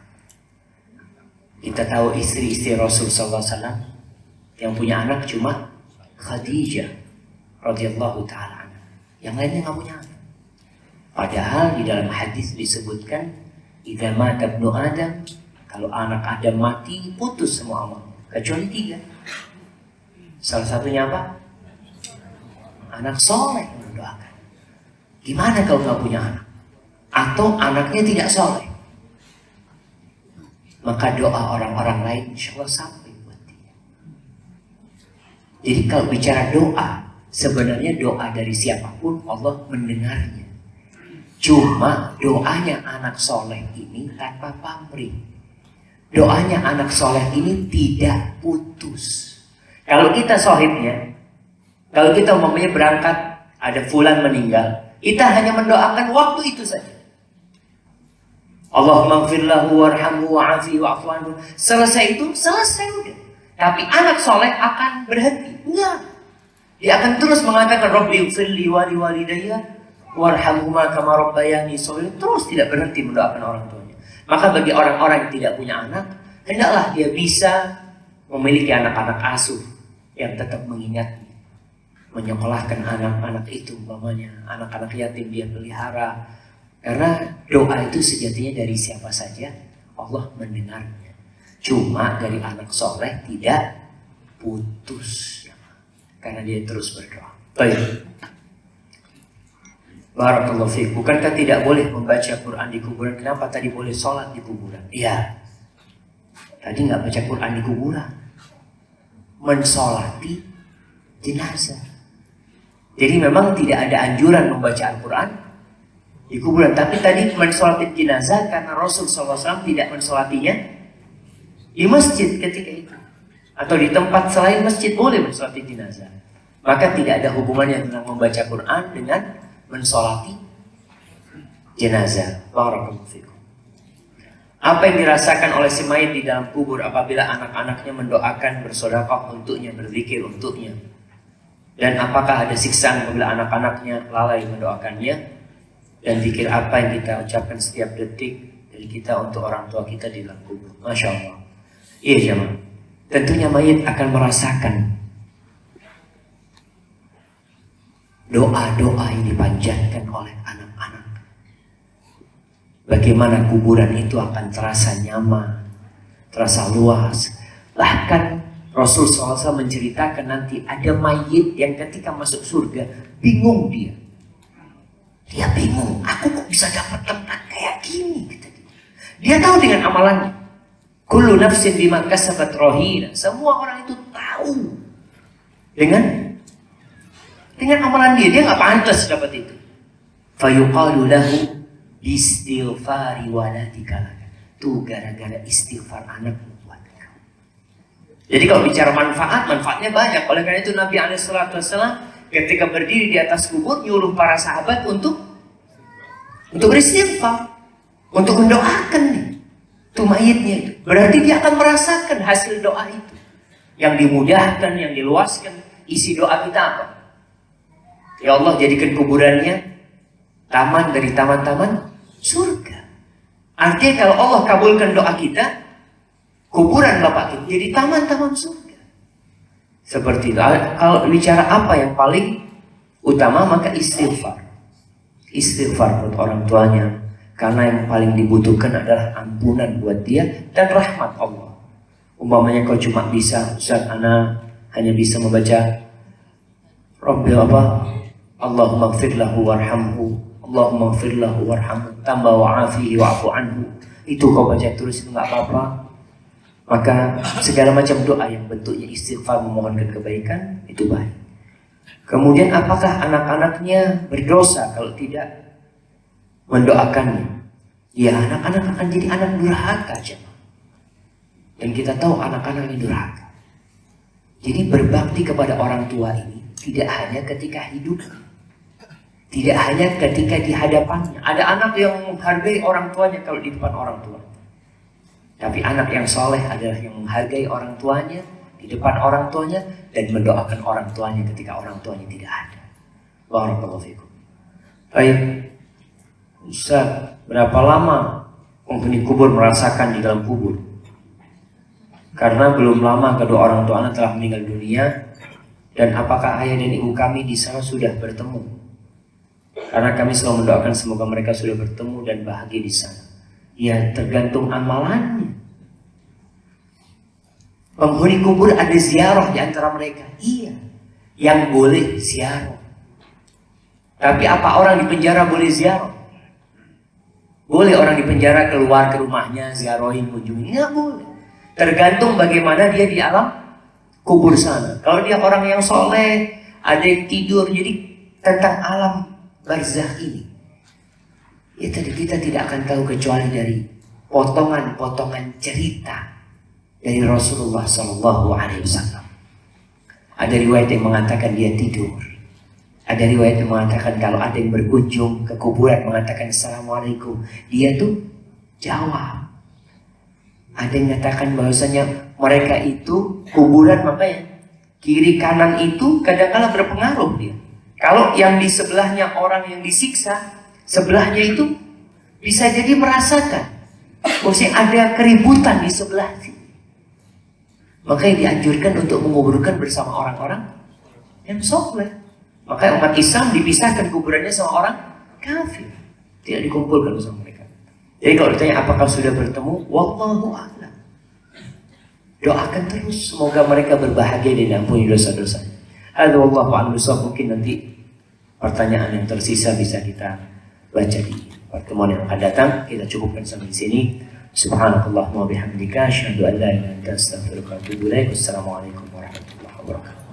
Kita tahu istri-istri Rasulullah SAW yang punya anak cuma Khadijah radhiyallahu ta'ala anha. Yang lainnya nggak punya anak. Padahal di dalam hadis disebutkan, idza mata ibnu Adam, kalau anak Adam mati putus semua amal kecuali 3. Salah satunya apa? anak soleh yang mendoakan. Gimana kalau nggak punya anak? Atau anaknya tidak soleh? Maka doa orang-orang lain insya Allah sampai buat dia. Jadi kalau bicara doa, sebenarnya doa dari siapapun Allah mendengarnya. Cuma doanya anak soleh ini tanpa pamrih. Doanya anak soleh ini tidak putus. Kalau kita sohibnya, kalau kita umpamanya berangkat, ada fulan meninggal, kita hanya mendoakan waktu itu saja. Allahumma gfir lahu warhamhu wa'afihi wa'fu anhu. Selesai itu, selesai udah. Tapi anak soleh akan berhenti. Enggak. Dia akan terus mengatakan Rabbi gfirli wa liwalidayya warhamhuma kama rabbayani shaghira. Terus tidak berhenti mendoakan orang tuanya. Maka bagi orang-orang yang tidak punya anak, hendaklah dia bisa memiliki anak-anak asuh yang tetap mengingatnya. Menyekolahkan anak-anak itu, umpamanya anak-anak yatim dia pelihara. Karena doa itu sejatinya dari siapa saja Allah mendengarnya. Cuma dari anak soleh tidak putus, karena dia terus berdoa. Baik. Barakallahu fiik. Bukankah tidak boleh membaca Quran di kuburan? Kenapa tadi boleh sholat di kuburan? Iya. Tadi nggak baca Quran di kuburan. Mensolati jenazah. Jadi memang tidak ada anjuran membaca Al-Quran di kuburan. Tapi tadi mensolati jenazah karena Rasul SAW tidak mensolatinya di masjid ketika itu. Atau di tempat selain masjid boleh mensolati jenazah. Maka tidak ada hubungannya tentang membaca Quran dengan mensolati jenazah. Barakallahu fikum. Apa yang dirasakan oleh si mayit di dalam kubur apabila anak-anaknya mendoakan, bersedekah untuknya, berzikir untuknya? Dan apakah ada siksaan apabila anak-anaknya lalai mendoakannya? Dan zikir apa yang kita ucapkan setiap detik dari kita untuk orang tua kita di dalam kubur? Masya Allah. Iya jemaah. Tentunya mayit akan merasakan doa-doa yang dipanjatkan oleh anak-anak. Bagaimana kuburan itu akan terasa nyaman, terasa luas. Bahkan Rasul SAW menceritakan nanti ada mayit yang ketika masuk surga bingung dia. Dia bingung, aku kok bisa dapat tempat kayak gini? Dia tahu dengan amalannya. Kullu nafsin bima kasabat rahina. Semua orang itu tahu dengan amalan dia nggak pantas dapat itu. Fayuqalu lahu istighfari walatika. Tuh gara-gara istighfar anakmu buat kau. Jadi kalau bicara manfaatnya banyak. Oleh karena itu Nabi SAW ketika berdiri di atas kubur nyuruh para sahabat untuk beristighfar, untuk mendoakan itu mayitnya itu. Berarti dia akan merasakan hasil doa itu. Yang dimudahkan, yang diluaskan. Isi doa kita apa? Ya Allah, jadikan kuburannya taman dari taman-taman surga. Artinya kalau Allah kabulkan doa kita, kuburan Bapak kita jadi taman-taman surga. Seperti itu. Kalau bicara apa yang paling utama, maka istighfar. Istighfar buat orang tuanya. Karena yang paling dibutuhkan adalah ampunan buat dia dan rahmat Allah. Umpamanya kau cuma bisa, Ustaz, ana hanya bisa membaca Rabbil apa? Allahumma gfir lahu warhamhu, Allahumma gfir lahu warhamhu, tambah wa'afihi wa'fu anhu. Itu kau baca terus, itu nggak apa-apa. Maka segala macam doa yang bentuknya istighfar memohonkan kebaikan itu baik. Kemudian apakah anak-anaknya berdosa kalau tidak mendoakannya? Ya, anak-anak akan jadi anak durhaka aja. Dan kita tahu anak-anak ini durhaka. Jadi berbakti kepada orang tua ini tidak hanya ketika hidup, tidak hanya ketika di hadapannya. Ada anak yang menghargai orang tuanya kalau di depan orang tua. Tapi anak yang soleh adalah yang menghargai orang tuanya di depan orang tuanya dan mendoakan orang tuanya ketika orang tuanya tidak ada. Barakallahu fikum. Baik, Ustaz, berapa lama penghuni kubur merasakan di dalam kubur? Karena belum lama kedua orang tua anak telah meninggal dunia. Dan apakah ayah dan ibu kami di sana sudah bertemu? Karena kami selalu mendoakan semoga mereka sudah bertemu dan bahagia di sana. Ya, tergantung amalannya. Penghuni kubur ada ziarah di antara mereka. Iya, yang boleh ziarah. Tapi apa orang di penjara boleh ziarah? Boleh orang di penjara keluar ke rumahnya, ziarahin, kunjungi? Nggak boleh. Tergantung bagaimana dia di alam kubur sana. Kalau dia orang yang soleh, ada yang tidur, jadi tentang alam barzakh ini, ya tadi kita tidak akan tahu kecuali dari potongan-potongan cerita dari Rasulullah SAW. Ada riwayat yang mengatakan dia tidur. Ada riwayat yang mengatakan kalau ada yang berkunjung ke kuburan mengatakan Assalamualaikum, dia tuh jawab. Ada yang mengatakan bahwasanya mereka itu kuburan makanya kiri kanan itu kadang-kala berpengaruh dia. Kalau yang di sebelahnya orang yang disiksa, sebelahnya itu bisa jadi merasakan maksudnya ada keributan di sebelah sini. Makanya dianjurkan untuk menguburkan bersama orang-orang yang soleh. Makanya umat Islam dipisahkan kuburannya sama orang kafir, tidak dikumpulkan bersama mereka. Jadi kalau ditanya apakah sudah bertemu, wallahu a'lam. Doakan terus semoga mereka berbahagia dan diampuni dosa-dosanya. Ada wallahu a'lam. Mungkin nanti pertanyaan yang tersisa bisa kita baca di pertemuan yang akan datang. Kita cukupkan sampai di sini. Subhanakallahumma bihamdika asyhadu an la ilaha illa anta astaghfiruka wa atubu ilaik. Wassalamualaikum warahmatullahi wabarakatuh.